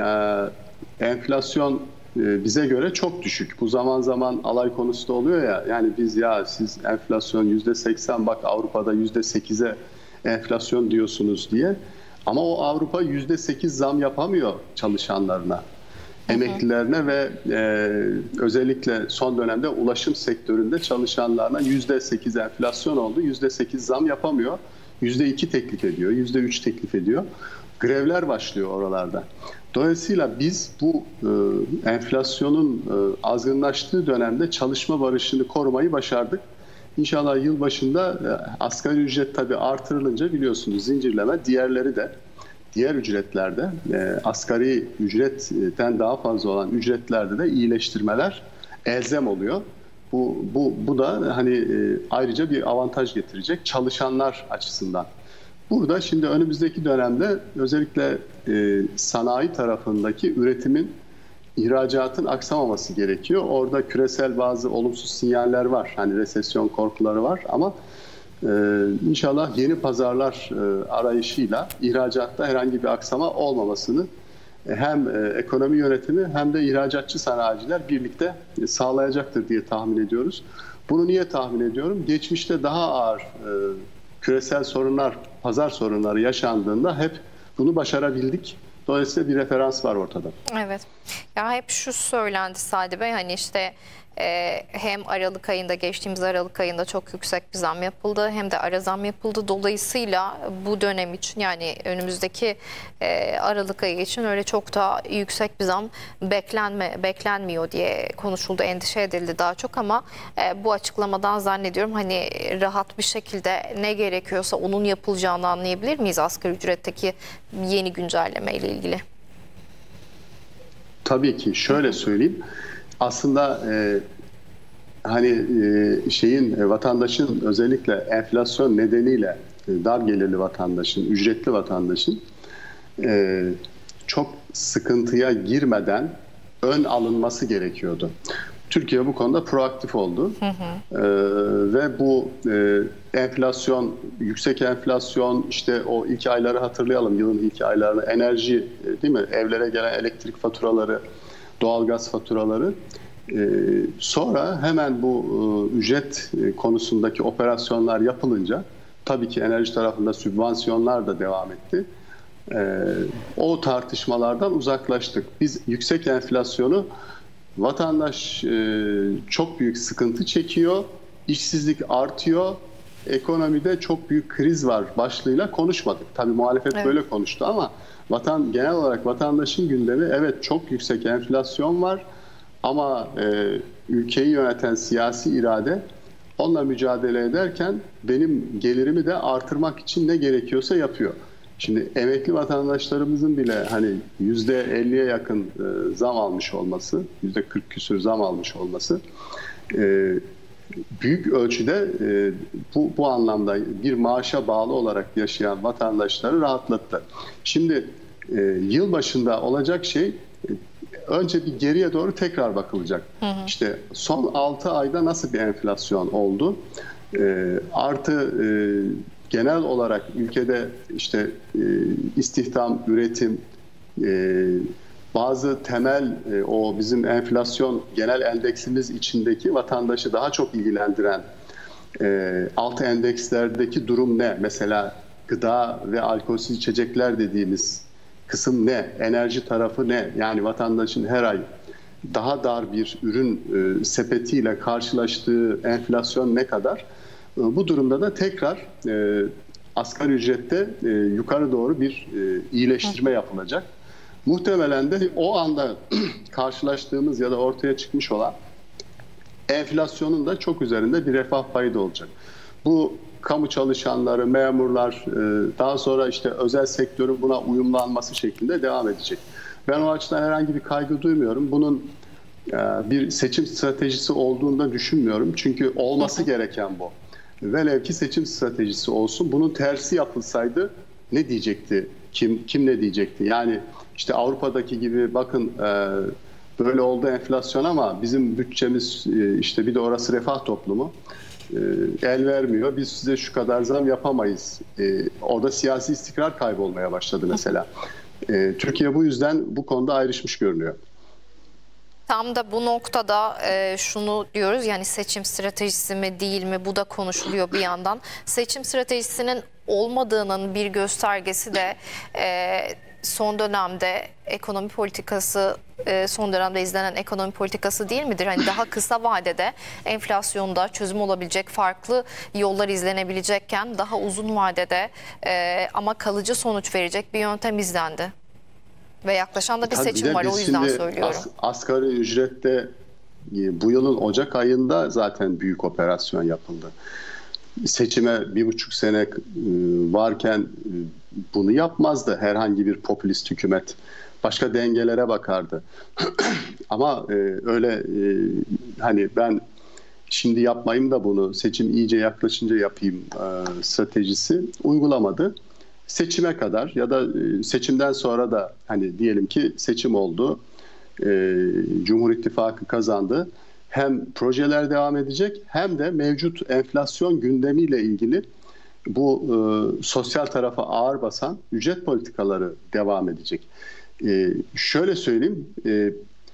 e, enflasyon bize göre çok düşük. Bu zaman zaman alay konusu da oluyor ya. Yani biz ya siz enflasyon yüzde seksen, bak Avrupa'da yüzde sekize enflasyon diyorsunuz diye. Ama o Avrupa yüzde sekiz zam yapamıyor çalışanlarına, emeklilerine ve e, özellikle son dönemde ulaşım sektöründe çalışanlarına yüzde sekiz enflasyon oldu. yüzde sekiz zam yapamıyor. yüzde iki teklif ediyor, yüzde üç teklif ediyor. Grevler başlıyor oralarda. Dolayısıyla biz bu e, enflasyonun e, azgınlaştığı dönemde çalışma barışını korumayı başardık. İnşallah yılbaşında e, asgari ücret tabii artırılınca biliyorsunuz zincirleme diğerleri de diğer ücretlerde e, asgari ücretten daha fazla olan ücretlerde de iyileştirmeler elzem oluyor. Bu bu bu da hani e, ayrıca bir avantaj getirecek çalışanlar açısından. Burada şimdi önümüzdeki dönemde özellikle e, sanayi tarafındaki üretimin, ihracatın aksamaması gerekiyor. Orada küresel bazı olumsuz sinyaller var. Hani resesyon korkuları var ama e, inşallah yeni pazarlar e, arayışıyla ihracatta herhangi bir aksama olmamasını e, hem e, ekonomi yönetimi hem de ihracatçı sanayiciler birlikte e, sağlayacaktır diye tahmin ediyoruz. Bunu niye tahmin ediyorum? Geçmişte daha ağır e, küresel sorunlar, pazar sorunları yaşandığında hep bunu başarabildik. Dolayısıyla bir referans var ortada. Evet. Ya hep şu söylendi Sadi Bey, hani işte e, hem Aralık ayında, geçtiğimiz Aralık ayında çok yüksek bir zam yapıldı, hem de ara zam yapıldı. Dolayısıyla bu dönem için, yani önümüzdeki e, Aralık ayı için öyle çok da yüksek bir zam beklenme beklenmiyor diye konuşuldu, endişe edildi daha çok ama e, bu açıklamadan zannediyorum hani rahat bir şekilde ne gerekiyorsa onun yapılacağını anlayabilir miyiz asgari ücretteki yeni güncelleme ile ilgili? Tabii ki şöyle söyleyeyim. Aslında e, hani e, şeyin e, vatandaşın özellikle enflasyon nedeniyle dar gelirli vatandaşın, ücretli vatandaşın e, çok sıkıntıya girmeden ön alınması gerekiyordu. Türkiye bu konuda proaktif oldu. Hı hı. Ee, ve bu e, enflasyon, yüksek enflasyon, işte o ilk ayları hatırlayalım, yılın ilk aylarını, enerji, e, değil mi? Evlere gelen elektrik faturaları, doğalgaz faturaları. E, sonra hemen bu e, ücret konusundaki operasyonlar yapılınca, tabii ki enerji tarafında sübvansiyonlar da devam etti. E, o tartışmalardan uzaklaştık. Biz yüksek enflasyonu, vatandaş e, çok büyük sıkıntı çekiyor, işsizlik artıyor, ekonomide çok büyük kriz var başlığıyla konuşmadık. Tabii muhalefet evet. böyle konuştu ama vatan genel olarak vatandaşın gündemi, evet çok yüksek enflasyon var ama e, ülkeyi yöneten siyasi irade onunla mücadele ederken benim gelirimi de artırmak için ne gerekiyorsa yapıyor. Şimdi emekli vatandaşlarımızın bile hani yüzde elliye yakın e, zam almış olması, yüzde kırk küsur zam almış olması e, büyük ölçüde e, bu, bu anlamda bir maaşa bağlı olarak yaşayan vatandaşları rahatlattı. Şimdi e, yıl başında olacak şey, e, önce bir geriye doğru tekrar bakılacak. Hı hı. İşte son altı ayda nasıl bir enflasyon oldu? E, artı e, genel olarak ülkede işte e, istihdam, üretim, e, bazı temel e, o bizim enflasyon genel endeksimiz içindeki vatandaşı daha çok ilgilendiren e, alt endekslerdeki durum ne? Mesela gıda ve alkolsüz içecekler dediğimiz kısım ne? Enerji tarafı ne? Yani vatandaşın her ay daha dar bir ürün e, sepetiyle karşılaştığı enflasyon ne kadar? Bu durumda da tekrar e, asgari ücrette e, yukarı doğru bir e, iyileştirme yapılacak. Muhtemelen de o anda karşılaştığımız ya da ortaya çıkmış olan enflasyonun da çok üzerinde bir refah payı da olacak. Bu kamu çalışanları, memurlar, e, daha sonra işte özel sektörün buna uyumlanması şeklinde devam edecek. Ben o açıdan herhangi bir kaygı duymuyorum. Bunun e, bir seçim stratejisi olduğunu da düşünmüyorum. Çünkü olması gereken bu. Velev ki seçim stratejisi olsun. Bunun tersi yapılsaydı ne diyecekti? Kim kim ne diyecekti? Yani işte Avrupa'daki gibi bakın e, böyle oldu enflasyon ama bizim bütçemiz e, işte bir de orası refah toplumu e, el vermiyor. Biz size şu kadar zam yapamayız. E, orada siyasi istikrar kaybolmaya başladı mesela. E, Türkiye bu yüzden bu konuda ayrışmış görünüyor. Tam da bu noktada e, şunu diyoruz, yani seçim stratejisi mi değil mi, bu da konuşuluyor bir yandan. Seçim stratejisinin olmadığının bir göstergesi de e, son dönemde ekonomi politikası, e, son dönemde izlenen ekonomi politikası değil midir? Hani daha kısa vadede enflasyonda çözüm olabilecek farklı yollar izlenebilecekken daha uzun vadede e, ama kalıcı sonuç verecek bir yöntem izlendi. Ve yaklaşan da bir Tabii seçim de var, o yüzden söylüyorum. As, asgari ücrette bu yılın Ocak ayında zaten büyük operasyon yapıldı. Seçime bir buçuk sene varken bunu yapmazdı herhangi bir popülist hükümet. Başka dengelere bakardı. Ama öyle hani ben şimdi yapmayayım da bunu seçim iyice yaklaşınca yapayım stratejisi uygulamadı. Seçime kadar ya da seçimden sonra da hani diyelim ki seçim oldu, e, Cumhur İttifakı kazandı. Hem projeler devam edecek hem de mevcut enflasyon gündemiyle ilgili bu e, sosyal tarafa ağır basan ücret politikaları devam edecek. E, şöyle söyleyeyim, e,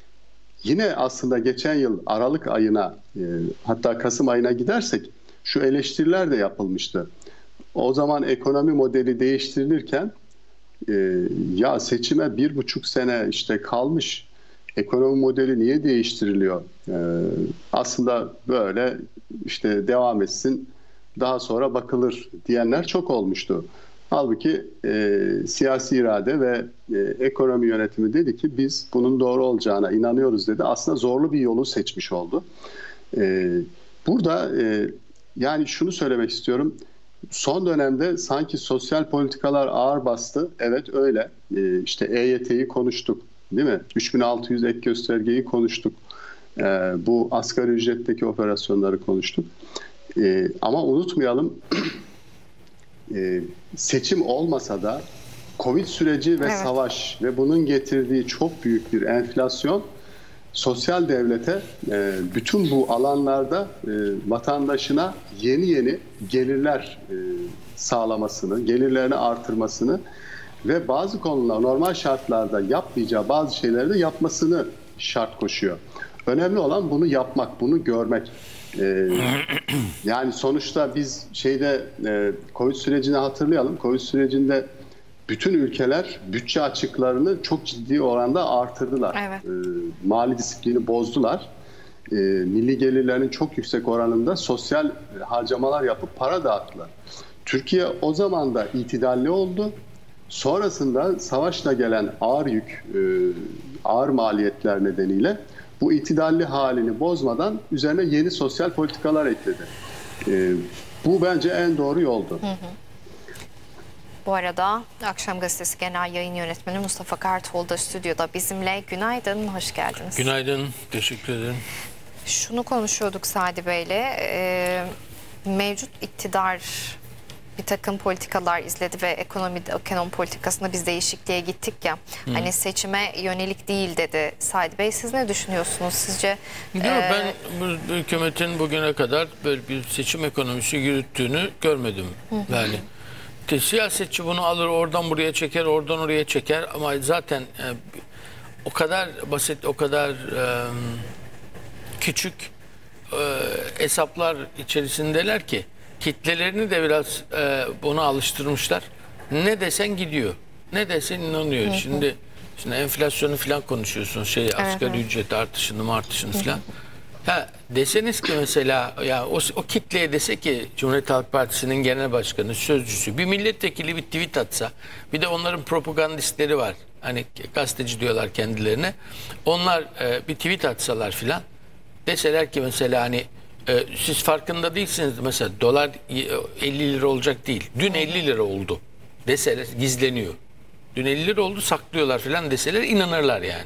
yine aslında geçen yıl Aralık ayına e, hatta Kasım ayına gidersek şu eleştiriler de yapılmıştı. O zaman ekonomi modeli değiştirilirken e, ya seçime bir buçuk sene işte kalmış, ekonomi modeli niye değiştiriliyor? E, aslında böyle işte devam etsin, daha sonra bakılır diyenler çok olmuştu. Halbuki e, siyasi irade ve e, ekonomi yönetimi dedi ki biz bunun doğru olacağına inanıyoruz dedi. Aslında zorlu bir yolu seçmiş oldu. E, burada e, yani şunu söylemek istiyorum. Son dönemde sanki sosyal politikalar ağır bastı. Evet öyle. Ee, işte E Y T'yi konuştuk, değil mi? üç bin altı yüz ek göstergeyi konuştuk. Ee, bu asgari ücretteki operasyonları konuştuk. Ee, ama unutmayalım e, seçim olmasa da Covid süreci ve Evet. savaş ve bunun getirdiği çok büyük bir enflasyon sosyal devlete e, bütün bu alanlarda e, vatandaşına yeni yeni gelirler e, sağlamasını, gelirlerini artırmasını ve bazı konular normal şartlarda yapmayacağı bazı şeyleri de yapmasını şart koşuyor. Önemli olan bunu yapmak, bunu görmek. Ee, yani sonuçta biz şeyde e, Covid sürecini hatırlayalım. Covid sürecinde bütün ülkeler bütçe açıklarını çok ciddi oranda artırdılar. Evet. Ee, mali disiplini bozdular. Ee, milli gelirlerinin çok yüksek oranında sosyal harcamalar yapıp para dağıttılar. Türkiye o zaman da itidalli oldu. Sonrasında savaşla gelen ağır yük, e, ağır maliyetler nedeniyle bu itidalli halini bozmadan üzerine yeni sosyal politikalar ekledi. E, bu bence en doğru yoldu. Hı hı. Bu arada Akşam Gazetesi Genel Yayın Yönetmeni Mustafa Kartoğlu da stüdyoda bizimle. Günaydın, hoş geldiniz. Günaydın, teşekkür ederim. Şunu konuşuyorduk Sadi Bey'le. E, mevcut iktidar bir takım politikalar izledi ve ekonomi, ekonomi politikasında biz değişikliğe gittik ya. Hı. Hani seçime yönelik değil dedi Sadi Bey. Siz ne düşünüyorsunuz? Sizce? Yok, e, ben bu hükümetin bugüne kadar böyle bir seçim ekonomisi yürüttüğünü görmedim. Hı hı. Yani de, siyasetçi bunu alır, oradan buraya çeker, oradan oraya çeker ama zaten e, o kadar basit, o kadar e, küçük e, hesaplar içerisindeler ki kitlelerini de biraz e, buna alıştırmışlar. Ne desen gidiyor. Ne desen inanıyor. Hı hı. Şimdi şimdi enflasyonu falan konuşuyorsun. Şey evet, asgari evet. ücret artışını, artışını falan. Ha deseniz ki mesela ya o, o kitleye dese ki Cumhuriyet Halk Partisi'nin genel başkanı, sözcüsü bir milletvekili bir tweet atsa, bir de onların propagandistleri var. Hani gazeteci diyorlar kendilerine. Onlar e, bir tweet atsalar filan, deseler ki mesela hani e, siz farkında değilsiniz mesela dolar elli lira olacak değil. Dün elli lira oldu deseler, gizleniyor. Dün elli lira oldu, saklıyorlar filan deseler inanırlar yani.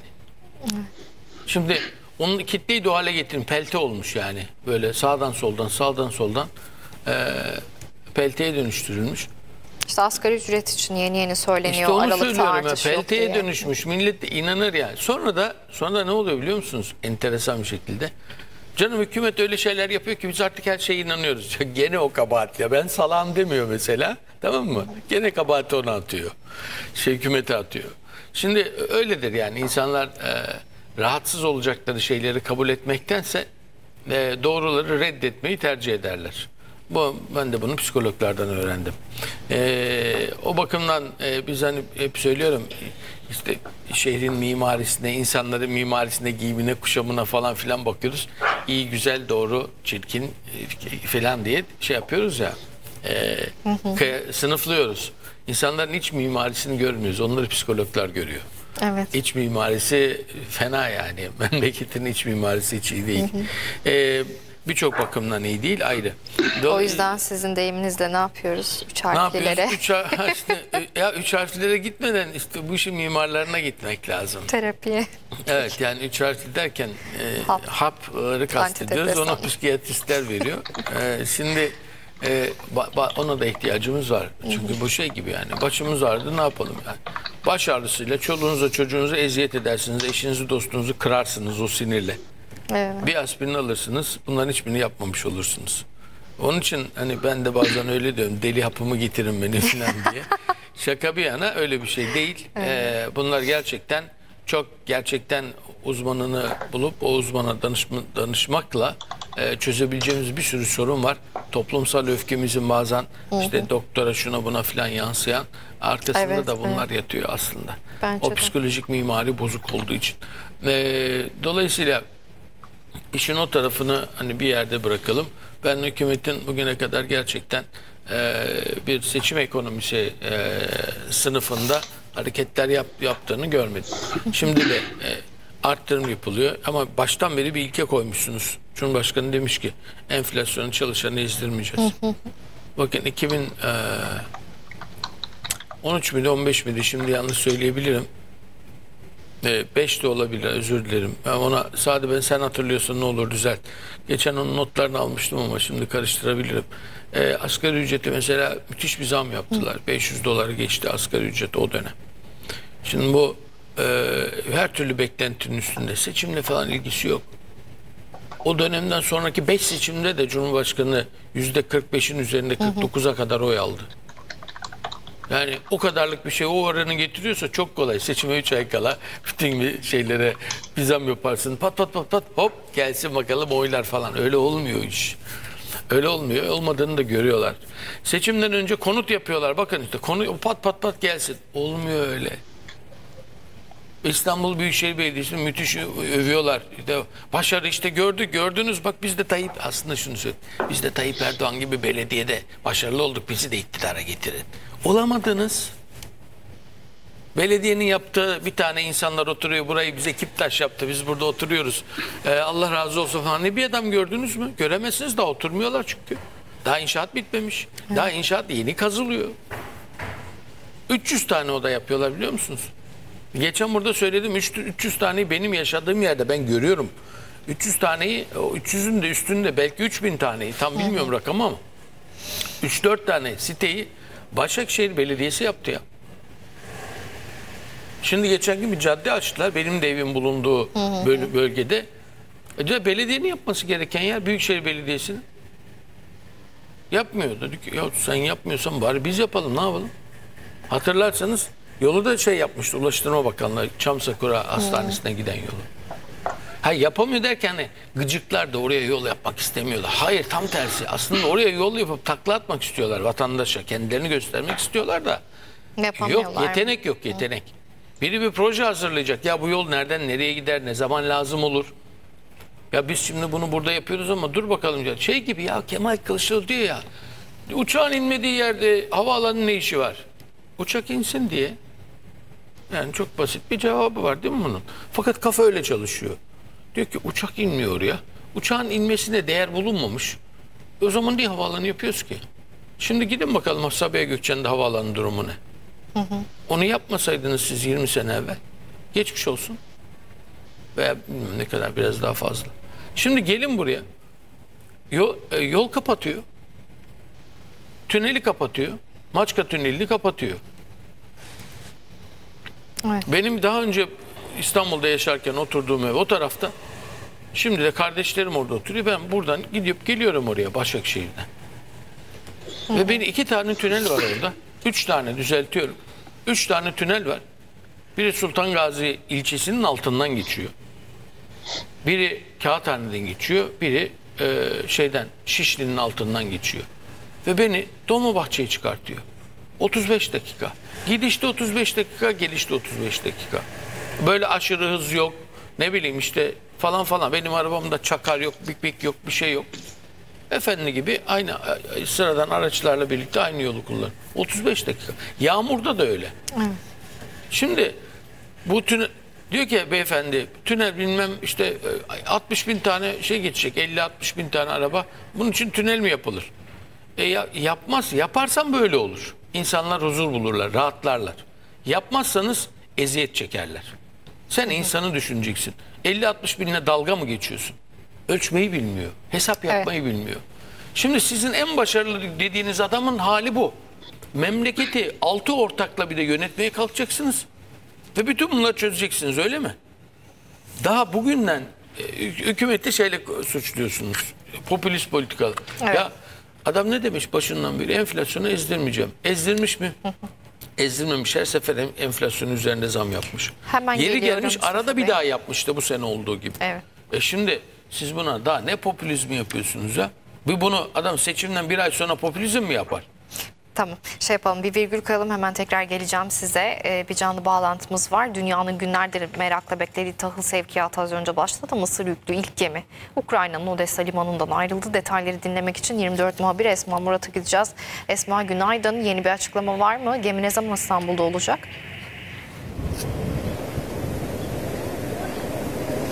Şimdi onun kitleyi de o hale getirin. Pelte olmuş yani. Böyle sağdan soldan sağdan soldan e, pelteye dönüştürülmüş. İşte asgari ücret için yeni yeni söyleniyor. İşte onu Aralıkta söylüyorum ya. Pelteye diye. dönüşmüş. Millet de inanır yani. Sonra da sonra da ne oluyor biliyor musunuz? Enteresan bir şekilde. Canım hükümet öyle şeyler yapıyor ki biz artık her şeye inanıyoruz. Gene o kabahat ya. Ben salağım demiyor mesela. Tamam mı? Gene kabahati ona atıyor. Şey hükümete atıyor. Şimdi öyledir yani. İnsanlar e, rahatsız olacakları şeyleri kabul etmektense e, doğruları reddetmeyi tercih ederler. Bu, ben de bunu psikologlardan öğrendim. E, o bakımdan e, biz hani hep söylüyorum işte şehrin mimarisine, insanların mimarisine, giyimine, kuşamına falan filan bakıyoruz. İyi, güzel, doğru, çirkin e, falan diye şey yapıyoruz ya. E, hı hı. Sınıflıyoruz. İnsanların iç mimarisini görmüyoruz. Onları psikologlar görüyor. Evet. İç mimarisi fena yani. Memleketin iç mimarisi hiç iyi değil. Hı hı. Ee, Birçok bakımdan iyi değil, ayrı. O yüzden sizin deyiminizle ne yapıyoruz? Üç harflilere. Ne yapıyoruz? Üç, har işte, ya üç harflilere gitmeden işte bu işin mimarlarına gitmek lazım. Terapiye. Evet yani üç harfli derken e, Hap. hapları kastediyoruz. Ona psikiyatristler veriyor. e, şimdi e, ba, ba, ona da ihtiyacımız var. Çünkü hı hı. bu şey gibi yani. Başımız ağrıdı, ne yapalım yani. Baş ağrısıyla çoluğunuza çocuğunuza eziyet edersiniz. Eşinizi dostunuzu kırarsınız o sinirle. Evet. Bir aspirin alırsınız. Bunların hiçbirini yapmamış olursunuz. Onun için hani ben de bazen öyle diyorum. Deli hapımı getirin beni falan diye. Şaka bir yana öyle bir şey değil. Evet. Ee, bunlar gerçekten çok gerçekten uzmanını bulup o uzmana danışma, danışmakla e, çözebileceğimiz bir sürü sorun var. Toplumsal öfkemizin bazen hı hı. işte doktora şuna buna filan yansıyan arkasında evet, da bunlar evet. yatıyor aslında. Bence o psikolojik de. mimari bozuk olduğu için. E, dolayısıyla İşin o tarafını hani bir yerde bırakalım. Ben hükümetin bugüne kadar gerçekten e, bir seçim ekonomisi e, sınıfında hareketler yap, yaptığını görmedim. Şimdi de e, arttırım yapılıyor ama baştan beri bir ilke koymuşsunuz. Cumhurbaşkanı demiş ki enflasyonu çalışanı ezdirmeyeceğiz. Bakın iki bin on üç miydi on beş miydi şimdi yanlış söyleyebilirim. beş de olabilir, özür dilerim. Ben ona sadece ben sen hatırlıyorsun ne olur düzelt. Geçen onun notlarını almıştım ama şimdi karıştırabilirim. E, asgari ücreti mesela müthiş bir zam yaptılar. beş yüz doları geçti asgari ücret o dönem. Şimdi bu e, her türlü beklentinin üstünde, seçimle falan ilgisi yok. O dönemden sonraki beş seçimde de Cumhurbaşkanı yüzde kırk beşin üzerinde kırk dokuza kadar oy aldı. Yani o kadarlık bir şey o oranı getiriyorsa çok kolay. Seçime üç ay kala bütün bir şeylere bir zam yaparsın. Pat pat pat pat hop gelsin bakalım oylar falan. Öyle olmuyor iş. Öyle olmuyor. Olmadığını da görüyorlar. Seçimden önce konut yapıyorlar. Bakın işte konu pat pat pat gelsin. Olmuyor öyle. İstanbul Büyükşehir Belediyesi'ni müthiş övüyorlar. İşte başarı işte gördük gördünüz bak biz de Tayyip aslında şunu söyleyeyim. Biz de Tayyip Erdoğan gibi belediyede başarılı olduk. Bizi de iktidara getirin. Olamadınız. Belediyenin yaptığı bir tane insanlar oturuyor burayı bize Kiptaş yaptı. Biz burada oturuyoruz. Ee, Allah razı olsun falan. Ne bir adam gördünüz mü? Göremezsiniz daha oturmuyorlar çünkü. Daha inşaat bitmemiş. Daha inşaat yeni kazılıyor. üç yüz tane oda yapıyorlar biliyor musunuz? Geçen burada söyledim üç yüz taneyi benim yaşadığım yerde ben görüyorum. üç yüz taneyi üç yüzün de üstünde belki üç bin taneyi tam bilmiyorum rakamı ama üç dört tane siteyi Başakşehir Belediyesi yaptı ya. Şimdi geçen gün bir cadde açtılar. Benim de evim bulunduğu böl bölgede. E belediyenin yapması gereken yer Büyükşehir Belediyesi'nin. Yapmıyor. Dedik ki ya sen yapmıyorsan bari biz yapalım ne yapalım. Hatırlarsanız yolu da şey yapmıştı Ulaştırma Bakanlığı Çamsakura Hastanesi'ne giden yolu. Ha yapamıyor derken hani gıcıklar da oraya yol yapmak istemiyorlar. Hayır tam tersi. Aslında oraya yol yapıp takla atmak istiyorlar vatandaşa. Kendilerini göstermek istiyorlar da. Yok yetenek yok yetenek. Biri bir proje hazırlayacak. Ya bu yol nereden nereye gider ne zaman lazım olur. Ya biz şimdi bunu burada yapıyoruz ama dur bakalım. Şey gibi ya Kemal Kılıçdaroğlu diyor ya. Uçağın inmediği yerde havaalanının ne işi var? Uçak insin diye. Yani çok basit bir cevabı var değil mi bunun? Fakat kafa öyle çalışıyor. Diyor ki uçak inmiyor ya. Uçağın inmesine değer bulunmamış. O zaman niye havaalanı yapıyoruz ki? Şimdi gidin bakalım Sabiha Gökçen'de havaalanı durumu ne? Hı hı. Onu yapmasaydınız siz yirmi sene evvel. Geçmiş olsun. Veya bilmiyorum ne kadar biraz daha fazla. Şimdi gelin buraya. Yol, e, yol kapatıyor. Tüneli kapatıyor. Maçka tünelini kapatıyor. Evet. Benim daha önce İstanbul'da yaşarken oturduğum ev o tarafta. Şimdi de kardeşlerim orada oturuyor. Ben buradan gidip geliyorum oraya Başakşehir'den. Hı. Ve benim iki tane tünel var orada. Üç tane düzeltiyorum. Üç tane tünel var. Biri Sultan Gazi ilçesinin altından geçiyor. Biri Kağıthane'den geçiyor. Biri e, şeyden Şişli'nin altından geçiyor. Ve beni Dolmabahçe'ye çıkartıyor. otuz beş dakika. Gidişte otuz beş dakika, gelişte otuz beş dakika. Böyle aşırı hız yok. Ne bileyim işte falan falan. Benim arabamda çakar yok, bik bik yok, bir şey yok. Efendi gibi aynı sıradan araçlarla birlikte aynı yolu kullan. otuz beş dakika. Yağmurda da öyle. Evet. Şimdi bu tünel diyor ki beyefendi tünel bilmem işte altmış bin tane şey geçecek. elli altmış bin tane araba. Bunun için tünel mi yapılır? E ya, yapmaz. Yaparsan böyle olur. İnsanlar huzur bulurlar, rahatlarlar. Yapmazsanız eziyet çekerler. Sen insanı düşüneceksin. elli altmış binle dalga mı geçiyorsun? Ölçmeyi bilmiyor. Hesap yapmayı evet. bilmiyor. Şimdi sizin en başarılı dediğiniz adamın hali bu. Memleketi altı ortakla bir de yönetmeye kalkacaksınız. Ve bütün bunları çözeceksiniz öyle mi? Daha bugünden e, hükümeti şeyle suçluyorsunuz. Popülist politikalı. Evet. Ya adam ne demiş başından beri? Enflasyonu ezdirmeyeceğim. Ezdirmiş mi? Ezdirmemiş. Her sefer enflasyonun üzerinde zam yapmış. Hemen Yeri gelmiş arada bir daha yapmıştı bu sene olduğu gibi. Evet. E şimdi siz buna daha ne popülizmi yapıyorsunuz ya? Bir bunu adam seçimden bir ay sonra popülizm mi yapar? Tamam. Şey yapalım bir virgül koyalım hemen tekrar geleceğim size. Ee, bir canlı bağlantımız var. Dünyanın günlerdir merakla beklediği tahıl sevkiyatı az önce başladı. Mısır yüklü ilk gemi Ukrayna'nın Odessa limanından ayrıldı. Detayları dinlemek için yirmi dört muhabir Esma Murat'a gideceğiz. Esma günaydın. Yeni bir açıklama var mı? Gemi ne zaman İstanbul'da olacak?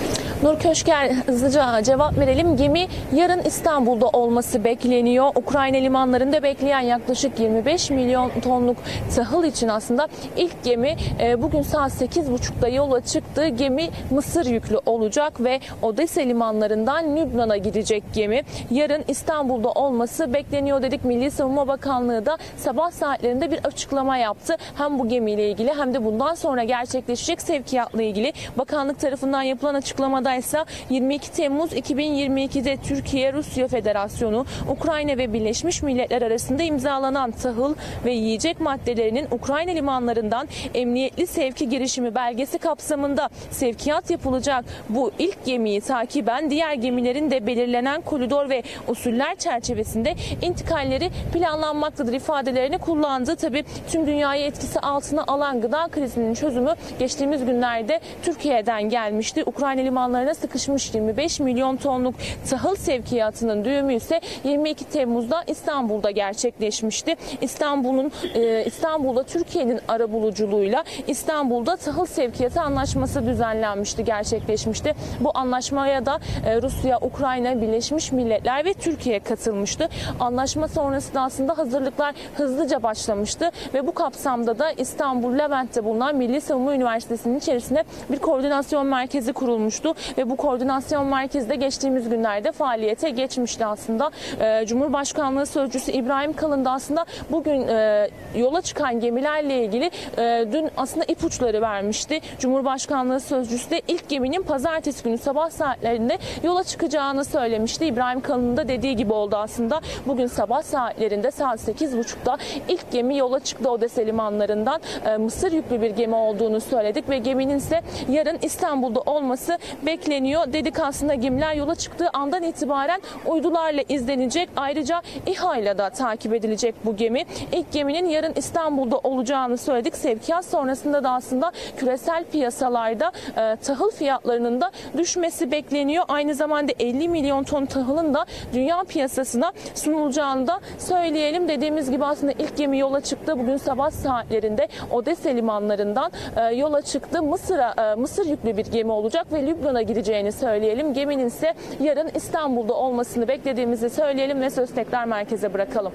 Nur Köşker, hızlıca cevap verelim. Gemi yarın İstanbul'da olması bekleniyor. Ukrayna limanlarında bekleyen yaklaşık yirmi beş milyon tonluk tahıl için aslında ilk gemi e, bugün saat sekiz buçukta yola çıktı. Gemi Mısır yüklü olacak ve Odessa limanlarından Lübnan'a gidecek gemi. Yarın İstanbul'da olması bekleniyor dedik. Milli Savunma Bakanlığı da sabah saatlerinde bir açıklama yaptı. Hem bu gemiyle ilgili hem de bundan sonra gerçekleşecek sevkiyatla ilgili bakanlık tarafından yapılan açıklamada ise yirmi iki Temmuz iki bin yirmi iki'de Türkiye, Rusya Federasyonu, Ukrayna ve Birleşmiş Milletler arasında imzalanan tahıl ve yiyecek maddelerinin Ukrayna limanlarından emniyetli sevki girişimi belgesi kapsamında sevkiyat yapılacak. Bu ilk gemiyi takiben diğer gemilerin de belirlenen koridor ve usuller çerçevesinde intikalleri planlanmaktadır ifadelerini kullandı. Tabii tüm dünyayı etkisi altına alan gıda krizinin çözümü geçtiğimiz günlerde Türkiye'den gelmişti. Ukrayna limanlarına sıkışmış yirmi beş milyon tonluk tahıl sevkiyatının düğümü ise yirmi iki Temmuz'da İstanbul'da gerçekleşmişti. İstanbul'un e, İstanbul'da Türkiye'nin arabuluculuğuyla İstanbul'da tahıl sevkiyatı anlaşması düzenlenmişti, gerçekleşmişti. Bu anlaşmaya da e, Rusya, Ukrayna, Birleşmiş Milletler ve Türkiye katılmıştı. Anlaşma sonrasında aslında hazırlıklar hızlıca başlamıştı ve bu kapsamda da İstanbul Levent'te bulunan Milli Savunma Üniversitesi'nin içerisine bir koordinasyon merkezi kurulmuştu ve bu koordinasyon merkezi de geçtiğimiz günlerde faaliyete geçmişti aslında. E, Cumhurbaşkanlığı Sözcüsü İbrahim Kalın da aslında bugün e, yola çıkan gemilerle ilgili e, dün aslında ipuçları vermişti. Cumhurbaşkanlığı Sözcüsü de ilk geminin pazartesi günü sabah saatlerinde yola çıkacağını söylemişti. İbrahim Kalın'ın da dediği gibi oldu aslında. Bugün sabah saatlerinde saat sekiz buçukta ilk gemi yola çıktı Odessa limanlarından. E, Mısır yüklü bir gemi olduğunu söyledik ve geminin ise yarın İstanbul'da olması bekleniyor dedik. Aslında gemiler yola çıktığı andan itibaren uydularla izlenecek. Ayrıca İHA ile de takip edilecek bu gemi. İlk geminin yarın İstanbul'da olacağını söyledik. Sevkiyat sonrasında da aslında küresel piyasalarda e, tahıl fiyatlarının da düşmesi bekleniyor. Aynı zamanda elli milyon ton tahılın da dünya piyasasına sunulacağını da söyleyelim. Dediğimiz gibi aslında ilk gemi yola çıktı. Bugün sabah saatlerinde Odessa limanlarından e, yola çıktı. Mısır'a e, Mısır yüklü bir gemi olacak ve Lübnan'a gideceğini söyleyelim. Geminin ise yarın İstanbul'da olmasını beklediğimizi söyleyelim ve söz tekrar merkeze bırakalım.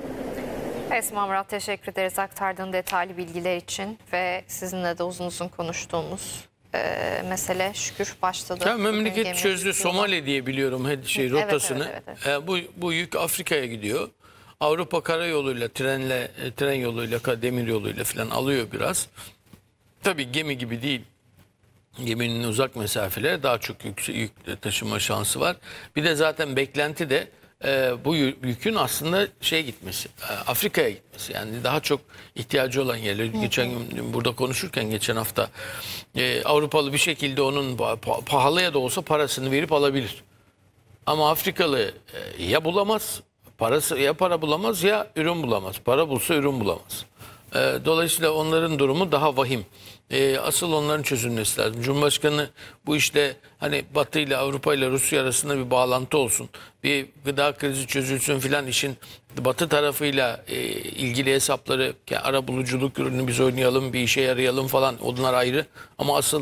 Esma Murat, teşekkür ederiz aktardığın detaylı bilgiler için ve sizinle de uzun uzun konuştuğumuz e, mesele şükür başladı. Ya, memleket çözdü Somali diye biliyorum şey rotasını. Evet, evet, evet. E, bu bu yük Afrika'ya gidiyor. Avrupa karayoluyla, trenle, tren yoluyla, demir yoluyla falan alıyor biraz. Tabii gemi gibi değil. Geminin uzak mesafelere daha çok yük, yük taşıma şansı var. Bir de zaten beklenti de e, bu yükün aslında şey gitmesi, e, Afrika'ya gitmesi. Yani daha çok ihtiyacı olan yerler. Geçen gün burada konuşurken geçen hafta e, Avrupalı bir şekilde onun pahalıya da olsa parasını verip alabilir. Ama Afrikalı e, ya bulamaz, parası ya para bulamaz ya ürün bulamaz. Para bulsa ürün bulamaz. E, dolayısıyla onların durumu daha vahim. E, asıl onların çözülmesi lazım. Cumhurbaşkanı bu işte hani Batı ile Avrupa ile Rusya arasında bir bağlantı olsun, bir gıda krizi çözülsün filan, işin Batı tarafıyla e, ilgili hesapları, yani arabuluculuk ürünü biz oynayalım, bir işe yarayalım falan, onlar ayrı. Ama asıl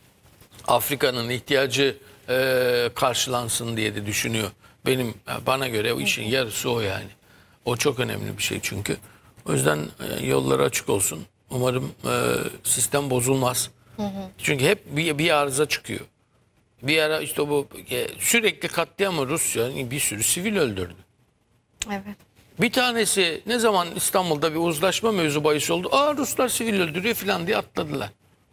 Afrika'nın ihtiyacı e, karşılansın diye de düşünüyor. Benim bana göre o işin yarısı o yani. O çok önemli bir şey çünkü. O yüzden e, yolları açık olsun. Umarım e, sistem bozulmaz. Hı hı. Çünkü hep bir, bir arıza çıkıyor. Bir ara işte bu e, sürekli katliamı Rusya bir sürü sivil öldürdü. Evet. Bir tanesi ne zaman İstanbul'da bir uzlaşma mevzu bahis oldu. Aa, Ruslar sivil öldürüyor falan diye atladılar.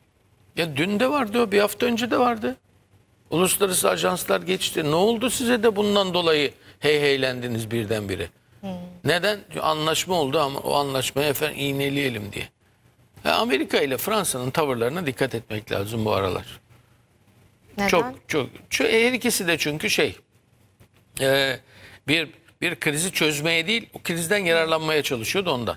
Ya dün de vardı o, bir hafta önce de vardı. Uluslararası ajanslar geçti. Ne oldu size de bundan dolayı hey heylendiniz birdenbire? Hmm. Neden? Çünkü anlaşma oldu ama o anlaşmayı efendim iğneleyelim diye. Yani Amerika ile Fransa'nın tavırlarına dikkat etmek lazım bu aralar. Neden? Çok çok. çok her ikisi de çünkü şey e, bir bir krizi çözmeye değil, o krizden yararlanmaya çalışıyordu ondan.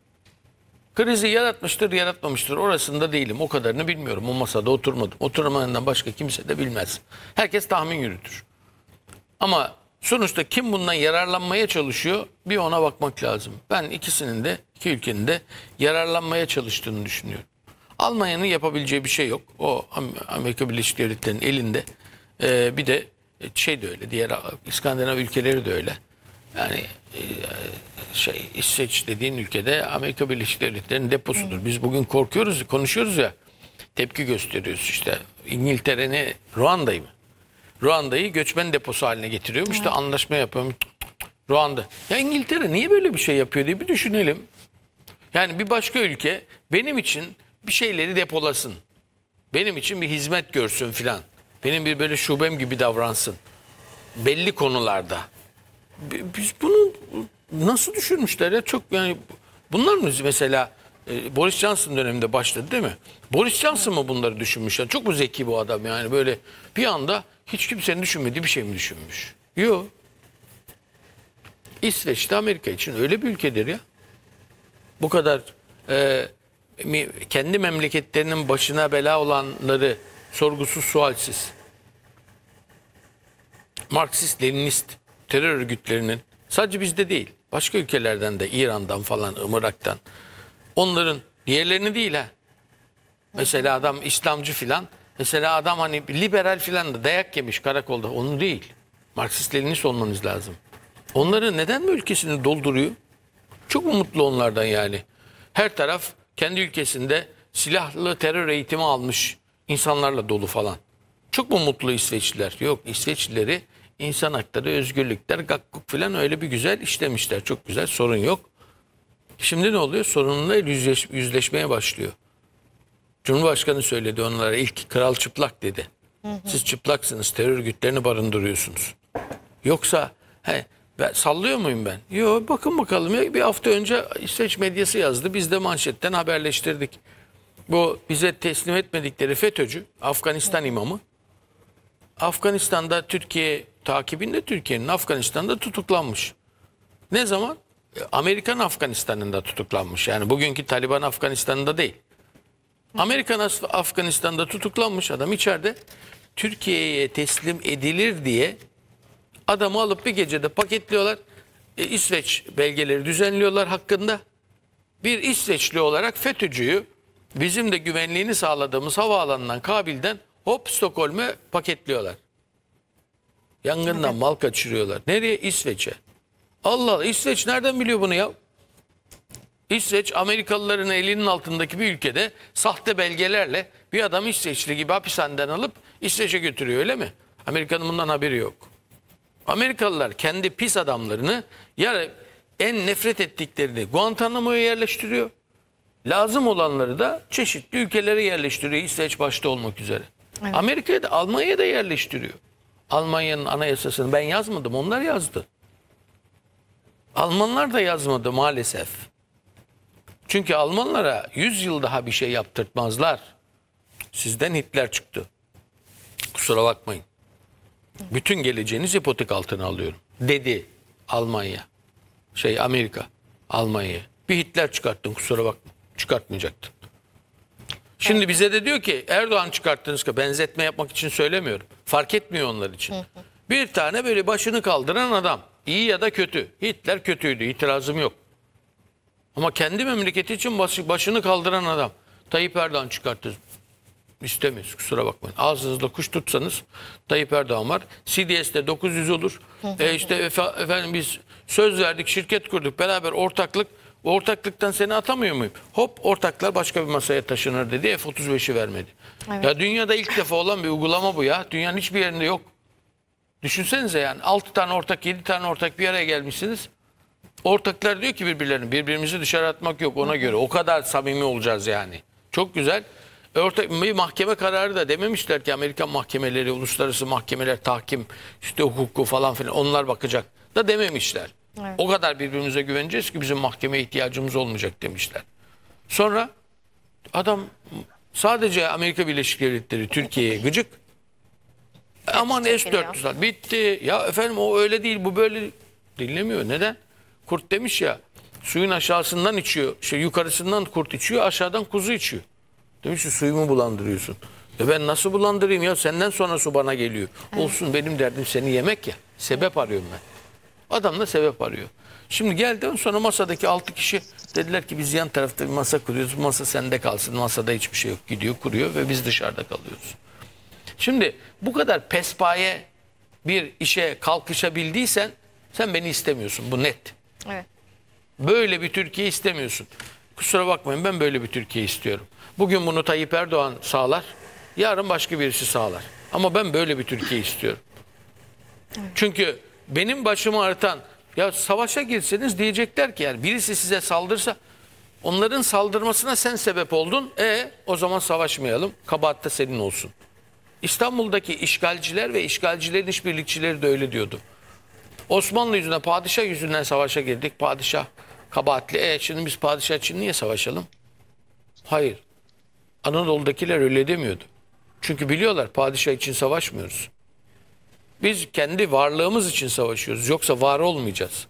Krizi yaratmıştır, yaratmamıştır. Orasında değilim. O kadarını bilmiyorum. O masada oturmadım. Oturmayandan başka kimse de bilmez. Herkes tahmin yürütür. Ama sonuçta kim bundan yararlanmaya çalışıyor, bir ona bakmak lazım. Ben ikisinin de, iki ülkenin de yararlanmaya çalıştığını düşünüyorum. Almanya'nın yapabileceği bir şey yok. O Amerika Birleşik Devletleri'nin elinde. Ee, bir de şey de öyle. Diğer İskandinav ülkeleri de öyle. Yani e, şey İsveç dediğin ülkede Amerika Birleşik Devletleri'nin deposudur. Biz bugün korkuyoruz, konuşuyoruz ya. Tepki gösteriyoruz işte. İngiltere ne? Ruanda'yı mı? Ruanda'yı göçmen deposu haline getiriyormuş evet. da anlaşma yapıyorum. Ruanda. Ya İngiltere niye böyle bir şey yapıyor diye bir düşünelim. Yani bir başka ülke benim için bir şeyleri depolasın. Benim için bir hizmet görsün filan. Benim bir böyle şubem gibi davransın. Belli konularda. Biz bunu nasıl düşünmüşler ya? Çok yani bunlar mı mesela e, Boris Johnson döneminde başladı değil mi? Boris Johnson mı bunları düşünmüşler? Çok mu zeki bu adam yani böyle bir anda hiç kimsenin düşünmediği bir şey mi düşünmüş? Yok. İsveç'te Amerika için öyle bir ülkedir ya. Bu kadar e, kendi memleketlerinin başına bela olanları sorgusuz sualsiz. Marksist, Leninist terör örgütlerinin sadece bizde değil, başka ülkelerden de İran'dan falan, Irak'tan. Onların diğerlerini değil ha. Mesela adam İslamcı filan. Mesela adam hani liberal filan da dayak yemiş karakolda. Onu değil. Marksist, Leninist olmanız lazım. Onları neden mi ülkesini dolduruyor? Çok mu mutlu onlardan yani? Her taraf kendi ülkesinde silahlı terör eğitimi almış insanlarla dolu falan. Çok mu mutlu İsveçliler? Yok, İsveçlileri insan hakları, özgürlükler, gakkuk falan öyle bir güzel işlemişler. Çok güzel, sorun yok. Şimdi ne oluyor? Sorunla yüzleş, yüzleşmeye başlıyor. Cumhurbaşkanı söyledi onlara, ilk kral çıplak dedi. Hı hı. Siz çıplaksınız, terör örgütlerini barındırıyorsunuz. Yoksa he, ben, sallıyor muyum ben? Yok, bakın bakalım. Ya, bir hafta önce İsveç medyası yazdı. Biz de manşetten haberleştirdik. Bu bize teslim etmedikleri FETÖ'cü, Afganistan imamı. Afganistan'da Türkiye takibinde Türkiye'nin Afganistan'da tutuklanmış. Ne zaman? Amerikan Afganistan'ında tutuklanmış. Yani bugünkü Taliban Afganistan'da değil. Amerikan Afganistan'da tutuklanmış adam içeride. Türkiye'ye teslim edilir diye adamı alıp bir gecede paketliyorlar. E, İsveç belgeleri düzenliyorlar hakkında. Bir İsveçli olarak FETÖ'cüyü bizim de güvenliğini sağladığımız havaalanından, Kabil'den hop Stockholm'e paketliyorlar. Yangından evet. mal kaçırıyorlar. Nereye? İsveç'e. Allah Allah, İsveç nereden biliyor bunu ya? İsveç Amerikalıların elinin altındaki bir ülkede sahte belgelerle bir adam İsveçli gibi hapishaneden alıp İsveç'e götürüyor, öyle mi? Amerika'nın bundan haberi yok. Amerikalılar kendi pis adamlarını ya en nefret ettiklerini Guantanamo'ya yerleştiriyor. Lazım olanları da çeşitli ülkelere yerleştiriyor, İsveç başta olmak üzere. Evet. Amerika'ya da, Almanya'ya da yerleştiriyor. Almanya'nın anayasasını ben yazmadım, onlar yazdı. Almanlar da yazmadı maalesef. Çünkü Almanlara yüz yıl daha bir şey yaptırtmazlar. Sizden Hitler çıktı. Kusura bakmayın. Bütün geleceğiniz ipotek altına alıyorum dedi Almanya. Şey Amerika, Almanya'ya. Bir Hitler çıkarttın, kusura bakma. Çıkartmayacaktın. Şimdi evet. bize de diyor ki Erdoğan çıkarttınız ki, benzetme yapmak için söylemiyorum. Fark etmiyor onlar için. Hı hı. Bir tane böyle başını kaldıran adam. İyi ya da kötü. Hitler kötüydü, itirazım yok. Ama kendi memleketi için başını kaldıran adam. Tayyip Erdoğan çıkarttı. İstemeyiz, kusura bakmayın. Ağzınızda kuş tutsanız Tayyip Erdoğan var. C D S'de dokuz yüz olur. e işte efendim biz söz verdik, şirket kurduk, beraber ortaklık. Ortaklıktan seni atamıyor muyum? Hop, ortaklar başka bir masaya taşınır dedi. F otuz beşi vermedi. Evet. Ya dünyada ilk defa olan bir uygulama bu ya. Dünyanın hiçbir yerinde yok. Düşünsenize yani altı tane ortak, yedi tane ortak bir araya gelmişsiniz. Ortaklar diyor ki birbirlerine, birbirimizi dışarı atmak yok ona göre. O kadar samimi olacağız yani. Çok güzel. Ortak bir mahkeme kararı da dememişler ki Amerikan mahkemeleri, uluslararası mahkemeler, tahkim, işte hukuku falan filan onlar bakacak da dememişler. Evet. O kadar birbirimize güveneceğiz ki bizim mahkemeye ihtiyacımız olmayacak demişler. Sonra adam sadece Amerika Birleşik Devletleri Türkiye'ye gıcık. Aman S dört yüz bitti. Ya efendim o öyle değil, bu böyle, dinlemiyor. Neden? Kurt demiş ya, suyun aşağısından içiyor, şey yukarısından kurt içiyor, aşağıdan kuzu içiyor. Demiş ki suyumu bulandırıyorsun. E ben nasıl bulandırayım ya, senden sonra su bana geliyor. Evet. Olsun, benim derdim seni yemek ya. Sebep arıyorum ben. Adam da sebep arıyor. Şimdi geldi sonra masadaki altı kişi dediler ki biz yan tarafta bir masa kuruyoruz. Masa sende kalsın. Masada hiçbir şey yok. Gidiyor kuruyor ve biz dışarıda kalıyoruz. Şimdi bu kadar pespaye bir işe kalkışabildiysen sen beni istemiyorsun. Bu net. Evet. Böyle bir Türkiye istemiyorsun. Kusura bakmayın, ben böyle bir Türkiye istiyorum. Bugün bunu Tayyip Erdoğan sağlar. Yarın başka birisi sağlar. Ama ben böyle bir Türkiye istiyorum. Evet. Çünkü benim başımı ağrıtan, ya savaşa girseniz diyecekler ki yani birisi size saldırsa, onların saldırmasına sen sebep oldun. E o zaman savaşmayalım. Kabahat da senin olsun. İstanbul'daki işgalciler ve işgalcilerin işbirlikçileri de öyle diyordu. Osmanlı yüzünden, padişah yüzünden savaşa girdik. Padişah kabahatli. E şimdi biz padişah için niye savaşalım? Hayır. Anadolu'dakiler öyle demiyordu. Çünkü biliyorlar padişah için savaşmıyoruz. Biz kendi varlığımız için savaşıyoruz. Yoksa var olmayacağız.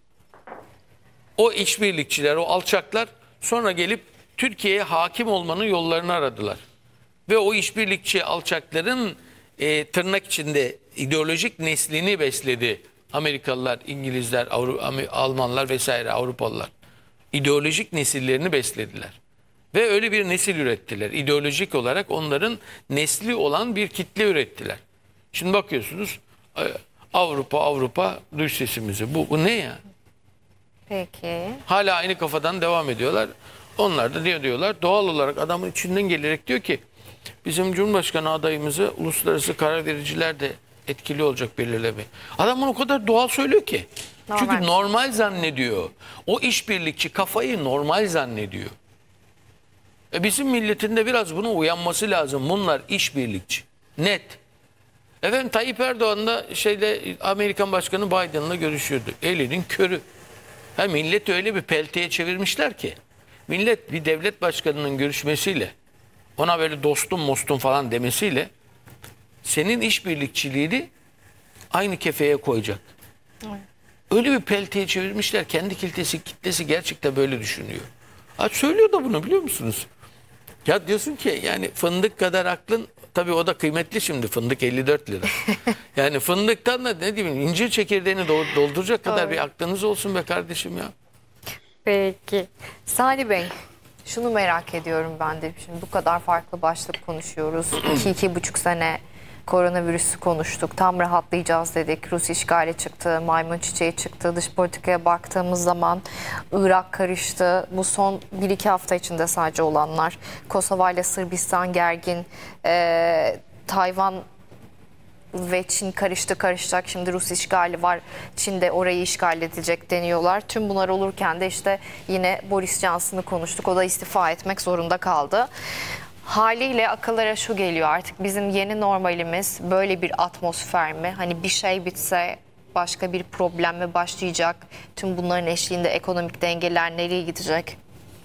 O işbirlikçiler, o alçaklar sonra gelip Türkiye'ye hakim olmanın yollarını aradılar. Ve o işbirlikçi alçakların e, tırnak içinde ideolojik neslini besledi. Amerikalılar, İngilizler, Avru- Almanlar vesaire, Avrupalılar. İdeolojik nesillerini beslediler. Ve öyle bir nesil ürettiler. İdeolojik olarak onların nesli olan bir kitle ürettiler. Şimdi bakıyorsunuz Avrupa, Avrupa, duy sesimizi. Bu, bu ne ya? Peki. Hala aynı kafadan devam ediyorlar. Onlar da diyor diyorlar. Doğal olarak adamın içinden gelerek diyor ki bizim Cumhurbaşkanı adayımızı uluslararası karar vericiler de etkili olacak belirleme. Adam bunu o kadar doğal söylüyor ki. Normal. Çünkü normal zannediyor. O işbirlikçi kafayı normal zannediyor. E bizim milletin de biraz buna uyanması lazım. Bunlar işbirlikçi. Net. Efendim Tayyip Erdoğan da şeyle Amerikan Başkanı Biden'la görüşüyordu. Elinin körü. Ha, millet öyle bir pelteye çevirmişler ki. Millet bir devlet başkanının görüşmesiyle, ona böyle dostum mostum falan demesiyle senin işbirlikçiliğini aynı kefeye koyacak. Evet. Öyle bir pelteye çevirmişler. Kendi kitlesi, kitlesi gerçekten böyle düşünüyor. Ha, söylüyor da bunu, biliyor musunuz? Ya diyorsun ki yani fındık kadar aklın, tabii o da kıymetli şimdi, fındık elli dört lira. Yani fındıktan da ne diyeyim, incir çekirdeğini dolduracak kadar bir aklınız olsun be kardeşim ya. Peki. Salih Bey, şunu merak ediyorum ben de. Şimdi bu kadar farklı başlık konuşuyoruz. iki iki buçuk sene koronavirüsü konuştuk. Tam rahatlayacağız dedik. Rus işgali çıktı, maymun çiçeği çıktı. Dış politikaya baktığımız zaman Irak karıştı. Bu son bir iki hafta içinde sadece olanlar. Kosova ile Sırbistan gergin. Ee, Tayvan ve Çin karıştı, karışacak. Şimdi Rus işgali var. Çin de orayı işgal edecek deniyorlar. Tüm bunlar olurken de işte yine Boris Johnson'ı konuştuk. O da istifa etmek zorunda kaldı. Haliyle akıllara şu geliyor: artık bizim yeni normalimiz böyle bir atmosfer mi? Hani bir şey bitse başka bir problem mi başlayacak? Tüm bunların eşliğinde ekonomik dengeler nereye gidecek?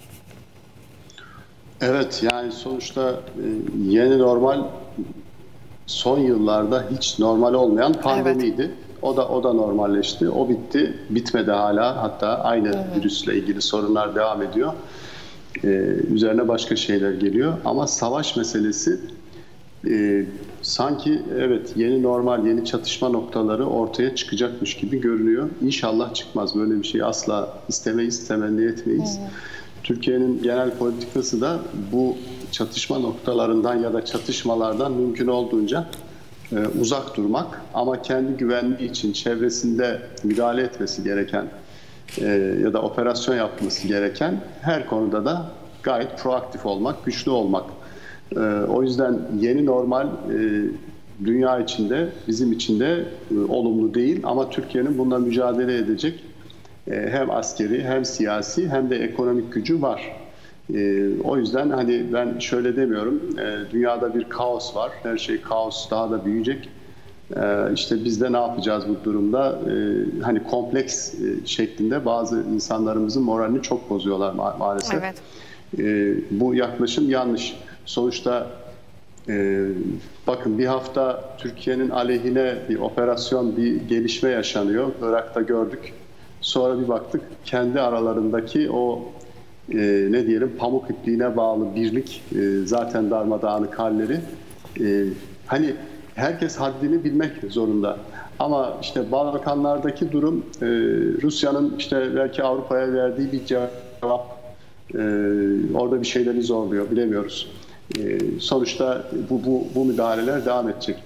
Evet, yani sonuçta yeni normal son yıllarda hiç normal olmayan pandemiydi. Evet. O da o da normalleşti. O bitti. Bitmedi hala. Hatta aynı Hı-hı. virüsle ilgili sorunlar devam ediyor. Ee, üzerine başka şeyler geliyor. Ama savaş meselesi e, sanki evet yeni normal, yeni çatışma noktaları ortaya çıkacakmış gibi görünüyor. İnşallah çıkmaz. Böyle bir şey asla istemeyiz, temenni etmeyiz. Hı-hı. Türkiye'nin genel politikası da bu çatışma noktalarından ya da çatışmalardan mümkün olduğunca e, uzak durmak, ama kendi güvenliği için çevresinde müdahale etmesi gereken e, ya da operasyon yapması gereken her konuda da gayet proaktif olmak, güçlü olmak. E, o yüzden yeni normal e, dünya içinde, bizim için de e, olumlu değil, ama Türkiye'nin bununla mücadele edecek e, hem askeri hem siyasi hem de ekonomik gücü var. Ee, o yüzden hani ben şöyle demiyorum, e, dünyada bir kaos var, her şey kaos daha da büyüyecek. E, işte biz de ne yapacağız bu durumda? E, hani kompleks e, şeklinde bazı insanlarımızın moralini çok bozuyorlar ma- maalesef. Evet. E, bu yaklaşım yanlış. Sonuçta e, bakın bir hafta Türkiye'nin aleyhine bir operasyon, bir gelişme yaşanıyor. Irak'ta gördük. Sonra bir baktık kendi aralarındaki o Ee, ne diyelim pamuk ipliğine bağlı birlik, e, zaten darmadağınık halleri. E, hani herkes haddini bilmek zorunda. Ama işte Balkanlardaki durum, e, Rusya'nın işte belki Avrupa'ya verdiği bir cevap, e, orada bir şeyleri zorluyor, bilemiyoruz. E, sonuçta bu, bu, bu müdahaleler devam edecek.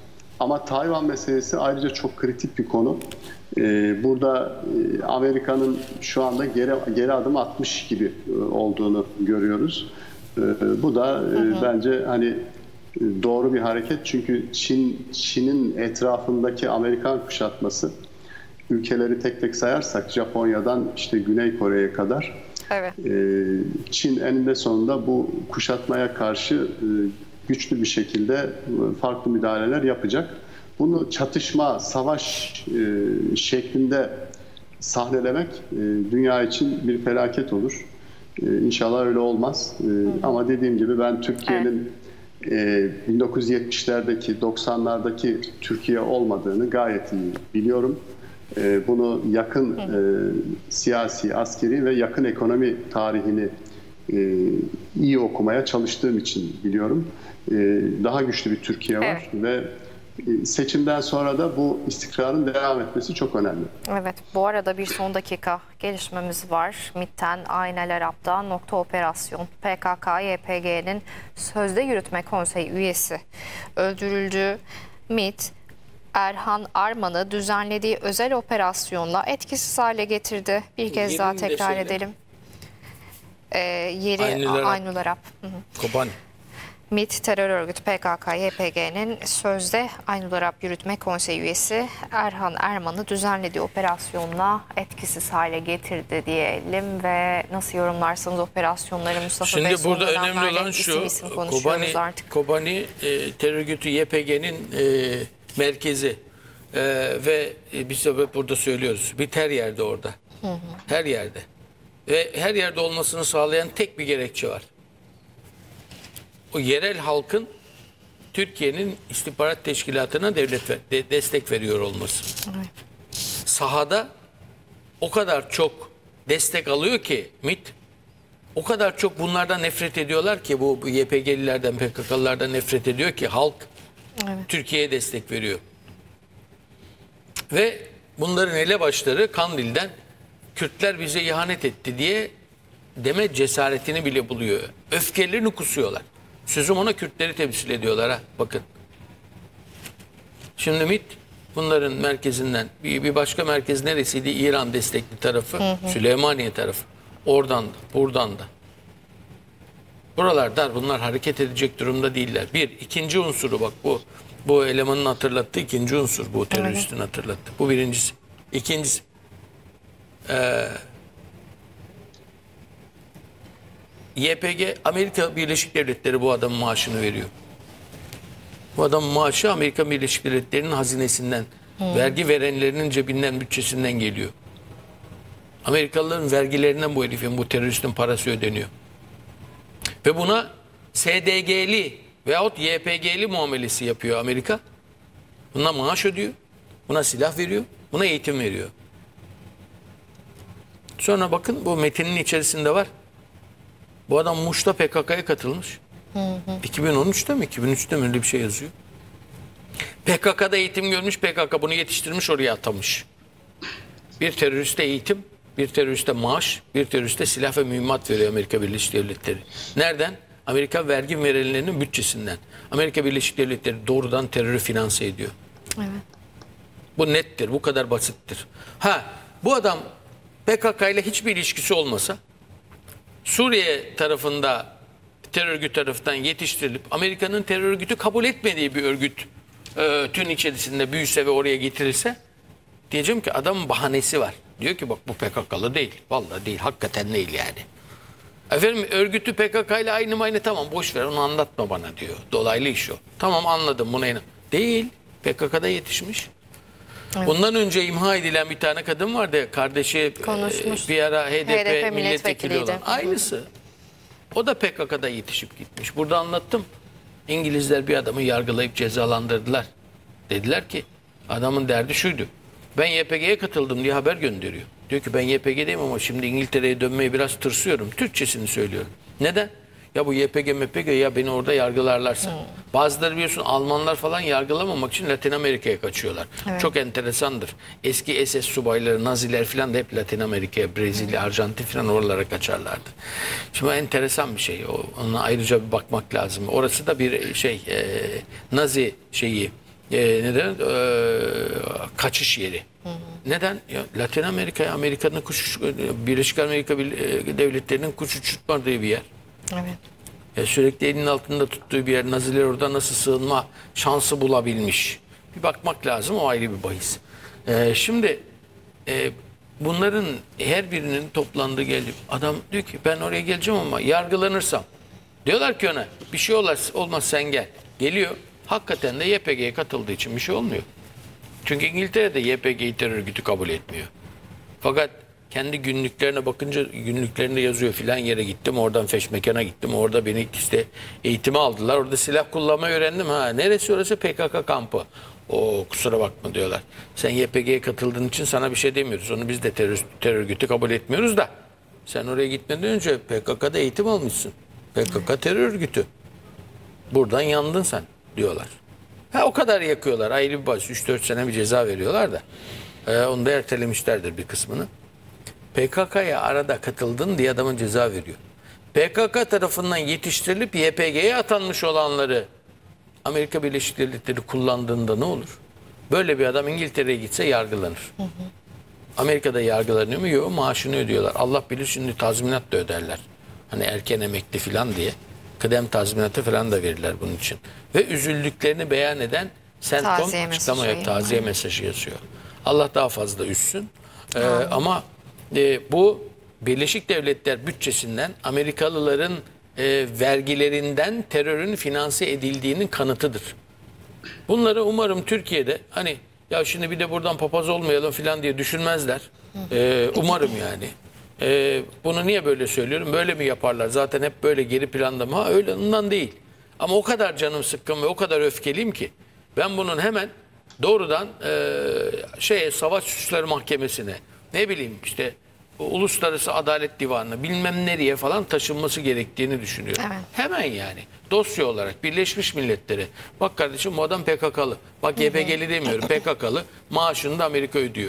Ama Tayvan meselesi ayrıca çok kritik bir konu. Burada Amerika'nın şu anda geri, geri adım atmış gibi olduğunu görüyoruz. Bu da hı hı. bence hani doğru bir hareket. Çünkü Çin Çin'in etrafındaki Amerikan kuşatması, ülkeleri tek tek sayarsak Japonya'dan işte Güney Kore'ye kadar, evet. Çin eninde sonunda bu kuşatmaya karşı güçlü bir şekilde farklı müdahaleler yapacak. Bunu çatışma, savaş e, şeklinde sahnelemek e, dünya için bir felaket olur. E, İnşallah öyle olmaz. E, ama dediğim gibi ben Türkiye'nin e, bin dokuz yüz yetmişlerdeki, doksanlardaki Türkiye olmadığını gayet iyi biliyorum. E, bunu yakın e, siyasi, askeri ve yakın ekonomi tarihini e, iyi okumaya çalıştığım için biliyorum. E, daha güçlü bir Türkiye var, evet. ve seçimden sonra da bu istikrarın devam etmesi çok önemli. Evet, bu arada bir son dakika gelişmemiz var. MİT'ten Aynel Arap'ta nokta operasyon P K K Y P G'nin sözde yürütme konseyi üyesi öldürüldü. MİT, Erhan Arman'ı düzenlediği özel operasyonla etkisiz hale getirdi. Bir kez daha tekrar edelim. Ee, yeri Aynel Arap. Kobani. MİT terör örgütü P K K Y P G'nin sözde Aynel Arap Yürütme Konseyi üyesi Erhan Erman'ı düzenlediği operasyonla etkisiz hale getirdi diyelim ve nasıl yorumlarsanız operasyonları Mustafa Şimdi Bey, burada önemli olan şu, Kobani, Kobani e, terör örgütü Y P G'nin e, merkezi e, ve e, bir sebep burada söylüyoruz. Bir her yerde orada. Hı hı. Her yerde. Ve her yerde olmasını sağlayan tek bir gerekçe var. O yerel halkın Türkiye'nin istihbarat teşkilatına devlet ver, de, destek veriyor olması. Evet. Sahada o kadar çok destek alıyor ki MİT, o kadar çok bunlardan nefret ediyorlar ki, bu, bu Y P G'lilerden, P K K'lılardan nefret ediyor ki halk, evet. Türkiye'ye destek veriyor. Ve bunların elebaşları Kandil'den Kürtler bize ihanet etti diye deme cesaretini bile buluyor. Öfkelerini kusuyorlar. Sözüm ona Kürtleri temsil ediyorlar ha, bakın. Şimdi MİT bunların merkezinden bir, bir başka merkez neresiydi? İran destekli tarafı, hı hı. Süleymaniye tarafı. Oradan da, buradan da. Buralar dar, bunlar hareket edecek durumda değiller. Bir, ikinci unsuru bak bu. Bu elemanın hatırlattığı ikinci unsur, bu teröristin evet. hatırlattı. Bu birincisi. İkincisi. Eee Y P G, Amerika Birleşik Devletleri bu adamın maaşını veriyor. Bu adamın maaşı Amerika Birleşik Devletleri'nin hazinesinden, hmm. vergi verenlerinin cebinden, bütçesinden geliyor. Amerikalıların vergilerinden bu herifin, bu teröristin parası ödeniyor. Ve buna S D G'li veyahut Y P G'li muamelesi yapıyor Amerika. Buna maaş ödüyor, buna silah veriyor, buna eğitim veriyor. Sonra bakın bu metinin içerisinde var. Bu adam Muş'ta P K K'ya katılmış. Hı hı. iki bin on üçte mi? iki bin üçte mi öyle bir şey yazıyor. P K K'da eğitim görmüş, P K K bunu yetiştirmiş, oraya atamış. Bir teröriste eğitim, bir teröriste maaş, bir teröriste silah ve mühimmat veriyor Amerika Birleşik Devletleri. Nereden? Amerika vergi verenlerinin bütçesinden. Amerika Birleşik Devletleri doğrudan terörü finanse ediyor. Evet. Bu nettir, bu kadar basittir. Ha, bu adam P K K ile hiçbir ilişkisi olmasa, Suriye tarafında terör örgütü tarafından yetiştirilip Amerika'nın terör örgütü kabul etmediği bir örgüt e, tün içerisinde büyüse ve oraya getirilse, diyeceğim ki adamın bahanesi var. Diyor ki bak bu P K K'lı değil. Vallahi değil, hakikaten değil yani. Efendim örgütü P K K ile aynı mı aynı, tamam boş ver onu anlatma bana diyor. Dolaylı iş o. Tamam anladım buna inan. Değil, P K K'da yetişmiş. Evet. Bundan önce imha edilen bir tane kadın vardı. Kardeşi e, bir ara H D P, H D P milletvekili olan. Aynısı. O da P K K'da yetişip gitmiş. Burada anlattım. İngilizler bir adamı yargılayıp cezalandırdılar. Dediler ki adamın derdi şuydu. Ben Y P G'ye katıldım diye haber gönderiyor. Diyor ki ben Y P G'deyim ama şimdi İngiltere'ye dönmeye biraz tırsıyorum. Türkçesini söylüyorum. Neden? Ya bu Y P G, M P G ya beni orada yargılarlarsa. Hmm. Bazıları biliyorsun Almanlar falan yargılamamak için Latin Amerika'ya kaçıyorlar. Evet. Çok enteresandır. Eski S S subayları, Naziler falan da hep Latin Amerika'ya, Brezilya, hmm. Arjantin falan oralara kaçarlardı. Şimdi enteresan bir şey. Ona ayrıca bir bakmak lazım. Orası da bir şey, e, Nazi şeyi, e, neden e, kaçış yeri. Hı hı. Neden? Ya, Latin Amerika'ya Amerika'nın kuş Birleşik Amerika Devletleri'nin kuş uçurtmadığı bir yer. Evet. E, sürekli elinin altında tuttuğu bir yer. Naziler orada nasıl sığınma şansı bulabilmiş? Bir bakmak lazım, o ayrı bir bahis. E, şimdi e, bunların her birinin toplandığı gelip adam diyor ki ben oraya geleceğim ama yargılanırsam. Diyorlar ki ona bir şey olmaz, olmaz sen gel. Geliyor. Hakikaten de Y P G'ye katıldığı için bir şey olmuyor. Çünkü İngiltere'de Y P G'yi terör örgütü kabul etmiyor. Fakat kendi günlüklerine bakınca günlüklerinde yazıyor filan yere gittim, oradan feşmekana gittim, orada beni işte eğitimi aldılar, orada silah kullanmayı öğrendim. Ha neresi orası? P K K kampı. O kusura bakma diyorlar. Sen Y P G'ye katıldığın için sana bir şey demiyoruz. Onu biz de terör, terör örgütü kabul etmiyoruz da. Sen oraya gitmeden önce P K K'da eğitim almışsın. P K K terör örgütü. Buradan yandın sen diyorlar. Ha o kadar yakıyorlar. Ayrı bir bahis. üç dört sene bir ceza veriyorlar da. Ee, onu da ertelemişlerdir bir kısmını. P K K'ya arada katıldın diye adamın ceza veriyor. P K K tarafından yetiştirilip Y P G'ye atanmış olanları Amerika Birleşik Devletleri kullandığında ne olur? Böyle bir adam İngiltere'ye gitse yargılanır. Hı hı. Amerika'da yargılanıyor mu? Yok, maaşını ödüyorlar. Allah bilir şimdi tazminat da öderler. Hani erken emekli falan diye. Kıdem tazminatı falan da verirler bunun için. Ve üzüldüklerini beyan eden CENTCOM açıklama yap, taziye mesajı yazıyor. Allah daha fazla üzsün. Ee, ama e, bu Birleşik Devletler bütçesinden Amerikalıların e, vergilerinden terörün finanse edildiğinin kanıtıdır. Bunları umarım Türkiye'de hani ya şimdi bir de buradan papaz olmayalım falan diye düşünmezler. Ee, umarım yani. Ee, bunu niye böyle söylüyorum? Böyle mi yaparlar? Zaten hep böyle geri planda mı? Ha öyle ondan değil. Ama o kadar canım sıkkın ve o kadar öfkeliyim ki ben bunun hemen doğrudan e, şeye Savaş Suçları Mahkemesi'ne ne bileyim işte Uluslararası Adalet Divanı'na bilmem nereye falan taşınması gerektiğini düşünüyorum. Evet. Hemen yani dosya olarak Birleşmiş Milletler'e bak kardeşim bu adam P K K'lı. Bak Y P G'li demiyorum, P K K'lı, maaşını da Amerika ödüyor.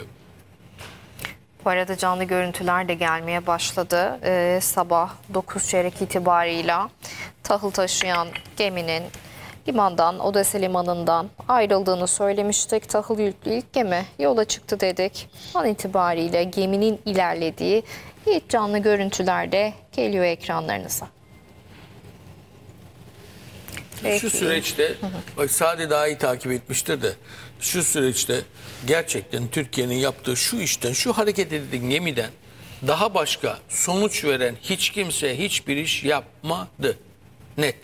Bu arada canlı görüntüler de gelmeye başladı. Ee, sabah dokuz çeyrek itibarıyla tahıl taşıyan geminin limandan, Odessa limanından ayrıldığını söylemiştik. Tahıl yüklü ilk gemi yola çıktı dedik. An itibariyle geminin ilerlediği ilk canlı görüntüler de geliyor ekranlarınıza. Peki. Şu süreçte, bak Sadi daha iyi takip etmiştir de, şu süreçte gerçekten Türkiye'nin yaptığı şu işten, şu hareket edilen gemiden daha başka sonuç veren hiç kimse hiçbir iş yapmadı. Net.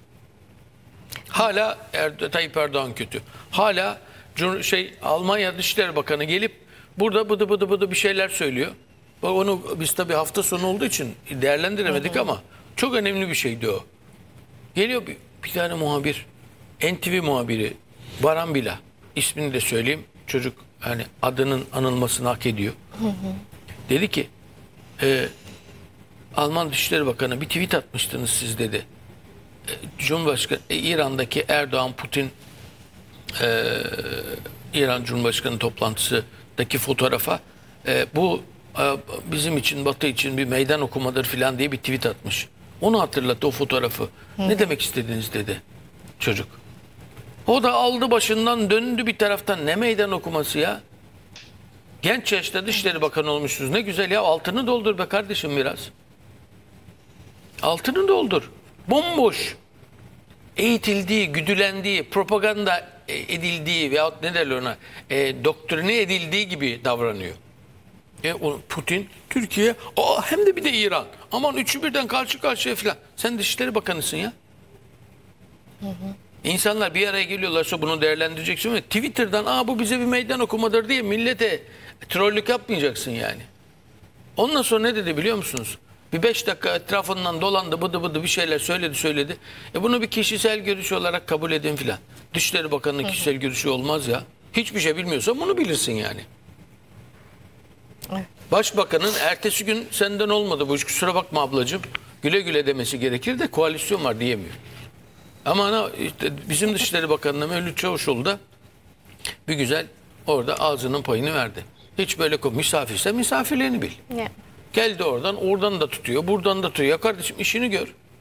Hala er, Tayyip Erdoğan kötü. Hala şey Almanya Dışişleri Bakanı gelip burada bıdı bıdı bıdı bir şeyler söylüyor. Onu biz tabii hafta sonu olduğu için değerlendiremedik hı hı. ama çok önemli bir şeydi o. Geliyor bir, bir tane muhabir, N T V muhabiri Baran Bila, ismini de söyleyeyim. Çocuk hani adının anılmasını hak ediyor. Hı hı. Dedi ki e, Alman Dışişleri Bakanı bir tweet atmıştınız siz dedi. E, Cumhurbaşkanı e, İran'daki Erdoğan Putin e, İran Cumhurbaşkanı toplantısındaki fotoğrafa e, bu e, bizim için Batı için bir meydan okumadır filan diye bir tweet atmış. Onu hatırlattı o fotoğrafı. Hı. Ne demek istediniz dedi çocuk. O da aldı başından döndü bir taraftan. Ne meydan okuması ya? Genç yaşta Dışişleri Bakanı olmuşsunuz. Ne güzel ya, altını doldur be kardeşim biraz. Altını doldur. Bomboş. Eğitildiği, güdülendiği, propaganda edildiği veyahut ne derler ona e, doktrine edildiği gibi davranıyor. E, Putin, Türkiye, aa, hem de bir de İran. Aman üçü birden karşı karşıya falan. Sen Dışişleri Bakanısın ya. Hı hı. İnsanlar bir araya geliyorlarsa bunu değerlendireceksin ve Twitter'dan aa bu bize bir meydan okumadır diye millete trollük yapmayacaksın yani. Ondan sonra ne dedi biliyor musunuz? Bir beş dakika etrafından dolandı, bıdı bıdı bir şeyler söyledi söyledi. E bunu bir kişisel görüş olarak kabul edin filan. Dışişleri Bakanı'nın hı hı. kişisel görüşü olmaz ya. Hiçbir şey bilmiyorsan bunu bilirsin yani. Evet. Başbakanın ertesi gün senden olmadı bu iş, kusura bakma ablacığım, güle güle demesi gerekir de koalisyon var diyemiyor. Ama işte bizim Dışişleri Bakanı'na Mevlüt Çavuşoğlu da bir güzel orada ağzının payını verdi. Hiç böyle misafirse misafirlerini bil. Yeah. Geldi oradan, oradan da tutuyor, buradan da tutuyor. Ya kardeşim işini gör.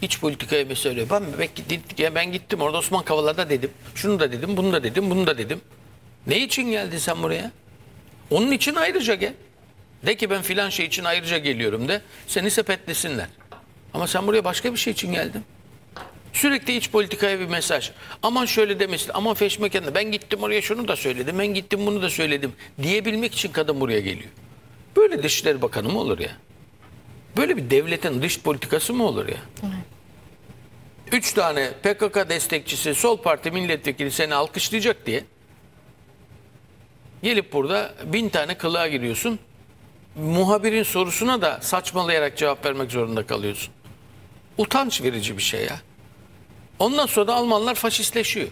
iç politikaya bir söylüyor. Ben, ben, ben gittim orada Osman Kavala'da dedim. Şunu da dedim, bunu da dedim, bunu da dedim. Ne için geldin sen buraya? Onun için ayrıca gel. De ki ben filan şey için ayrıca geliyorum de. Seni sepetlesinler. Ama sen buraya başka bir şey için geldin. Sürekli iç politikaya bir mesaj. Aman şöyle demesin, aman feşmekenle. Ben gittim oraya şunu da söyledim, ben gittim bunu da söyledim diyebilmek için kadın buraya geliyor. Böyle Dışişleri Bakanı mı olur ya? Böyle bir devletin dış politikası mı olur ya? Evet. Üç tane P K K destekçisi, sol parti milletvekili seni alkışlayacak diye gelip burada bin tane kılığa giriyorsun. Muhabirin sorusuna da saçmalayarak cevap vermek zorunda kalıyorsun. Utanç verici bir şey ya. Ondan sonra da Almanlar faşistleşiyor.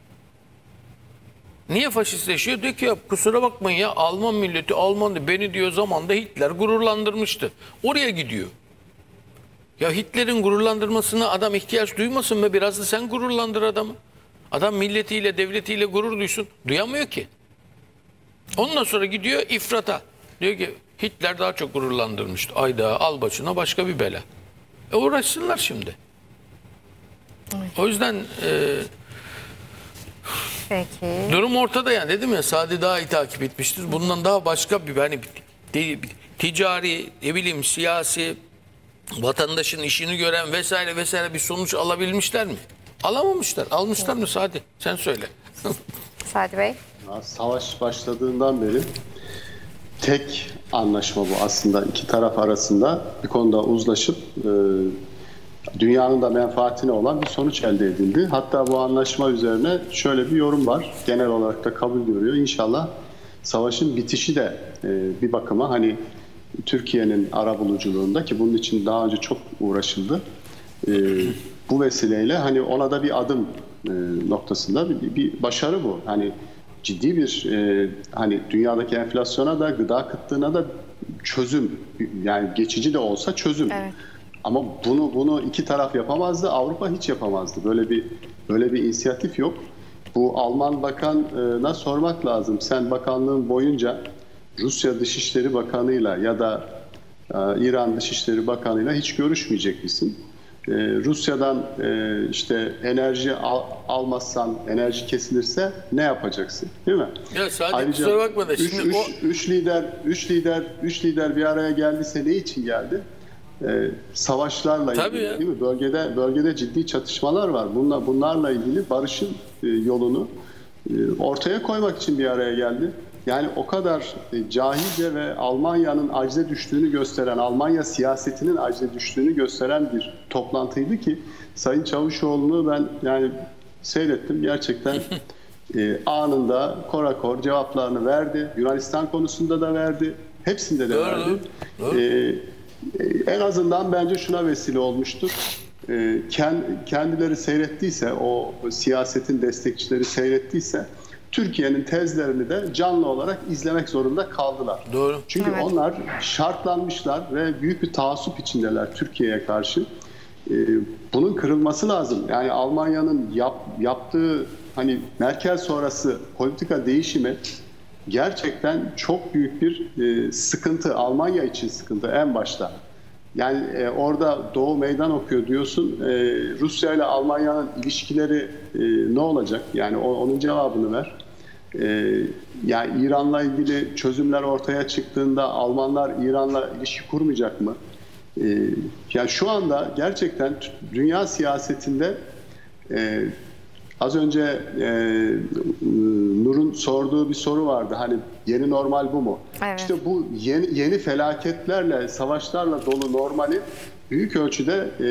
Niye faşistleşiyor? Diyor ki ya kusura bakmayın ya Alman milleti, Alman beni diyor zamanda Hitler gururlandırmıştı. Oraya gidiyor. Ya Hitler'in gururlandırmasına adam ihtiyaç duymasın mı? Biraz da sen gururlandır adamı. Adam milletiyle, devletiyle gurur duysun. Duyamıyor ki. Ondan sonra gidiyor ifrata. Diyor ki Hitler daha çok gururlandırmıştı. Ayda al başına başka bir bela. E uğraşsınlar şimdi. Evet. O yüzden e, Peki. durum ortada yani, dedim ya Sadi daha iyi takip etmiştir. Bundan daha başka bir hani ticari, ne bileyim siyasi, vatandaşın işini gören vesaire vesaire bir sonuç alabilmişler mi? Alamamışlar. Almışlar mı Sadi? Sen söyle. Sadi Bey. Savaş başladığından beri tek anlaşma bu aslında, iki taraf arasında bir konuda uzlaşıp e, dünyanın da menfaatine olan bir sonuç elde edildi. Hatta bu anlaşma üzerine şöyle bir yorum var. Genel olarak da kabul görüyor. İnşallah savaşın bitişi de e, bir bakıma hani Türkiye'nin arabuluculuğunda, ki bunun için daha önce çok uğraşıldı. E, bu vesileyle hani ona da bir adım e, noktasında bir, bir başarı bu. Hani ciddi bir e, hani dünyadaki enflasyona da gıda kıtlığına da çözüm, yani geçici de olsa çözüm. Evet. Ama bunu bunu iki taraf yapamazdı. Avrupa hiç yapamazdı. Böyle bir böyle bir inisiyatif yok. Bu Alman Bakan'a sormak lazım. Sen bakanlığın boyunca Rusya Dışişleri Bakanı'yla ya da e, İran Dışişleri Bakanı'yla hiç görüşmeyecek misin? E, Rusya'dan e, işte enerji al, almazsan, enerji kesilirse ne yapacaksın? Değil mi? Ya sadece Ayrıca kusura bakma da üç, şimdi üç, o... üç lider üç lider üç lider bir araya geldiyse ne için geldi? Ee, savaşlarla Tabii ilgili, ya. değil mi? Bölgede bölgede ciddi çatışmalar var. Bunlar bunlarla ilgili barışın e, yolunu e, ortaya koymak için bir araya geldi. Yani o kadar e, cahilce ve Almanya'nın acize düştüğünü gösteren, Almanya siyasetinin acize düştüğünü gösteren bir toplantıydı ki Sayın Çavuşoğlu'nu ben yani seyrettim. Gerçekten e, anında korakor cevaplarını verdi. Yunanistan konusunda da verdi. Hepsinde de Doğru. verdi. Doğru. E, En azından bence şuna vesile olmuştur. Kendileri seyrettiyse, o siyasetin destekçileri seyrettiyse Türkiye'nin tezlerini de canlı olarak izlemek zorunda kaldılar. Doğru. Çünkü evet. onlar şartlanmışlar ve büyük bir taassup içindeler Türkiye'ye karşı. Bunun kırılması lazım. Yani Almanya'nın yap, yaptığı hani Merkel sonrası politika değişimi gerçekten çok büyük bir e, sıkıntı. Almanya için sıkıntı en başta. Yani e, orada Doğu meydan okuyor diyorsun. E, Rusya ile Almanya'nın ilişkileri e, ne olacak? Yani o, onun cevabını ver. E, yani İran'la ilgili çözümler ortaya çıktığında Almanlar İran'la ilişki kurmayacak mı? E, yani şu anda gerçekten dünya siyasetinde e, az önce e, Nur'un sorduğu bir soru vardı. Hani yeni normal bu mu? Evet. İşte bu yeni, yeni felaketlerle, savaşlarla dolu normali büyük ölçüde e,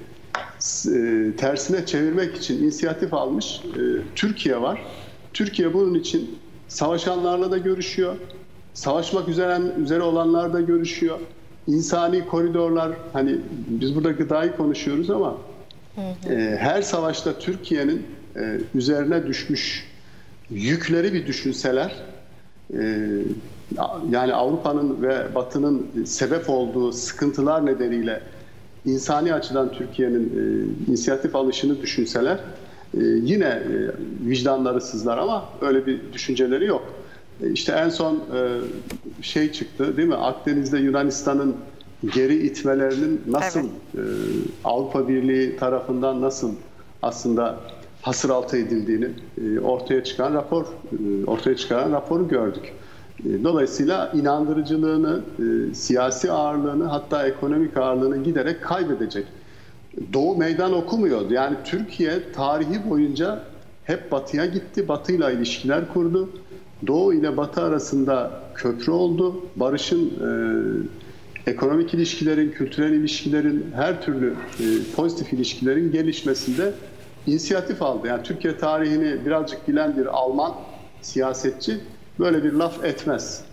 e, tersine çevirmek için inisiyatif almış e, Türkiye var. Türkiye bunun için savaşanlarla da görüşüyor. Savaşmak üzere, üzere olanlar da görüşüyor. İnsani koridorlar, hani biz burada gıdayı konuşuyoruz ama hı hı. E, her savaşta Türkiye'nin e, üzerine düşmüş yükleri bir düşünseler, e, yani Avrupa'nın ve Batı'nın sebep olduğu sıkıntılar nedeniyle insani açıdan Türkiye'nin e, inisiyatif alışını düşünseler, e, yine e, vicdanları sızlar ama öyle bir düşünceleri yok. E, işte en son e, şey çıktı değil mi? Akdeniz'de Yunanistan'ın geri itmelerinin nasıl Evet. e, Avrupa Birliği tarafından nasıl aslında hasır altı edildiğini e, ortaya çıkan rapor e, ortaya çıkaran raporu gördük. E, dolayısıyla inandırıcılığını, e, siyasi ağırlığını, hatta ekonomik ağırlığını giderek kaybedecek. Doğu meydan okumuyordu. Yani Türkiye tarihi boyunca hep batıya gitti, batıyla ilişkiler kurdu. Doğu ile batı arasında köprü oldu. Barışın, e, ekonomik ilişkilerin, kültürel ilişkilerin, her türlü e, pozitif ilişkilerin gelişmesinde inisiyatif aldı. Yani Türkiye tarihini birazcık bilen bir Alman siyasetçi böyle bir laf etmez.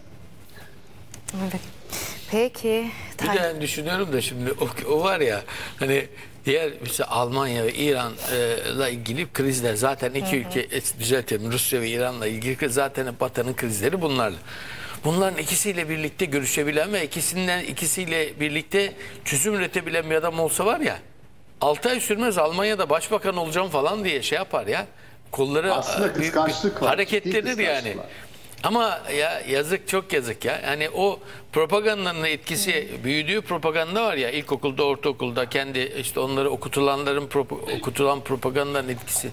Evet. Peki. Bir de ben düşünüyorum da şimdi o, o var ya hani diğer mesela Almanya ve İran'la ilgili krizler zaten iki hı hı. ülke düzeltelim Rusya ve İran'la ilgili zaten Batı'nın krizleri bunlarla. Bunların ikisiyle birlikte görüşebilen ve ikisinden ikisiyle birlikte çözüm üretebilen bir adam olsa var ya altı ay sürmez Almanya'da başbakan olacağım falan diye şey yapar ya. Kolları aslında kıskançlık var. Hareketlenir yani. Ama ya yazık çok yazık ya. Yani o propagandanın etkisi büyüdüğü propaganda var ya ilkokulda ortaokulda kendi işte onları okutulanların prop okutulan propagandanın etkisi.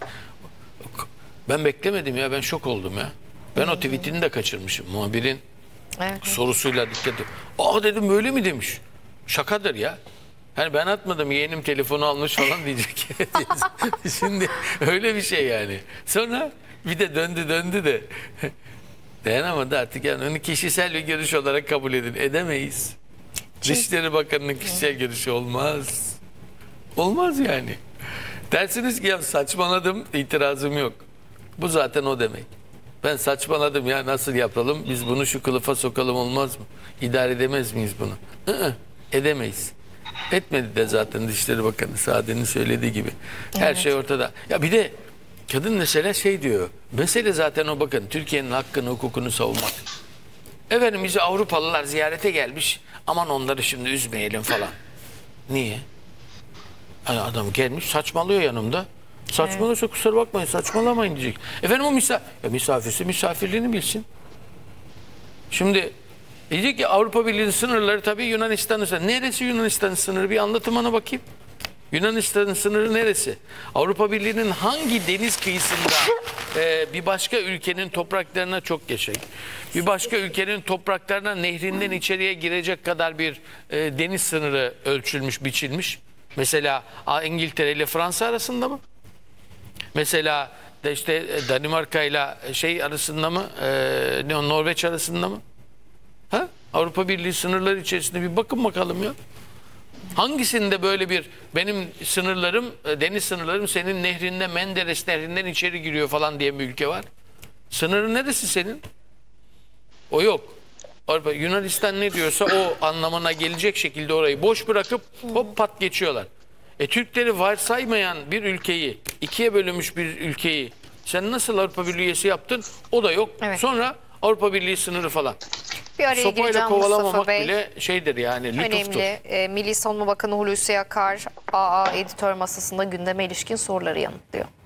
Ben beklemedim ya ben şok oldum ya. Ben o tweetini de kaçırmışım muhabirin evet. sorusuyla dikkat et. Aa dedim böyle mi demiş. Şakadır ya. Hani ben atmadım yeğenim telefonu almış falan diyecek. Şimdi öyle bir şey yani. Sonra bir de döndü döndü de dayanamadı artık yani onu kişisel bir görüş olarak kabul edin. Edemeyiz. Dışişleri Bakanı'nın kişisel görüşü olmaz. Olmaz yani. Dersiniz ki ya saçmaladım itirazım yok. Bu zaten o demek. Ben saçmaladım ya nasıl yapalım biz bunu şu kılıfa sokalım olmaz mı? İdare edemez miyiz bunu? Hı-hı, edemeyiz. Etmedi de zaten Dışişleri Bakanı Saadet'in söylediği gibi. Her evet. şey ortada. Ya bir de kadın mesela şey diyor. Mesele zaten o bakın Türkiye'nin hakkını hukukunu savunmak. Efendim bizi Avrupalılar ziyarete gelmiş. Aman onları şimdi üzmeyelim falan. Niye? Yani adam gelmiş saçmalıyor yanımda. Saçmalıyorsa evet. kusura bakmayın saçmalamayın diyecek. Efendim o misafir, ya misafirsi misafirliğini bilsin. Şimdi diyecek ki Avrupa Birliği sınırları tabii Yunanistan'ın sınırı. Neresi Yunanistan'ın sınırı bir anlatın bana bakayım. Yunanistan'ın sınırı neresi? Avrupa Birliği'nin hangi deniz kıyısında e, bir başka ülkenin topraklarına çok geçecek? Bir başka ülkenin topraklarına nehrinden içeriye girecek kadar bir e, deniz sınırı ölçülmüş, biçilmiş. Mesela İngiltere ile Fransa arasında mı? Mesela de işte Danimarka ile şey arasında mı? E, Norveç arasında mı? Ha? Avrupa Birliği sınırları içerisinde bir bakın bakalım ya. Hangisinde böyle bir benim sınırlarım, deniz sınırlarım senin nehrinde, Menderes nehrinden içeri giriyor falan diye bir ülke var? Sınırın neresi senin? O yok. Avrupa, Yunanistan ne diyorsa o anlamına gelecek şekilde orayı boş bırakıp hop pat geçiyorlar. E Türkleri varsaymayan bir ülkeyi, ikiye bölünmüş bir ülkeyi sen nasıl Avrupa Birliği üyesi yaptın? O da yok. Evet. Sonra Avrupa Birliği sınırı falan. Bir araya sopayla kovalamamak bile şeydir yani lütuftur. Önemli. E, Milli Savunma Bakanı Hulusi Akar A A editör masasında gündeme ilişkin soruları yanıtlıyor.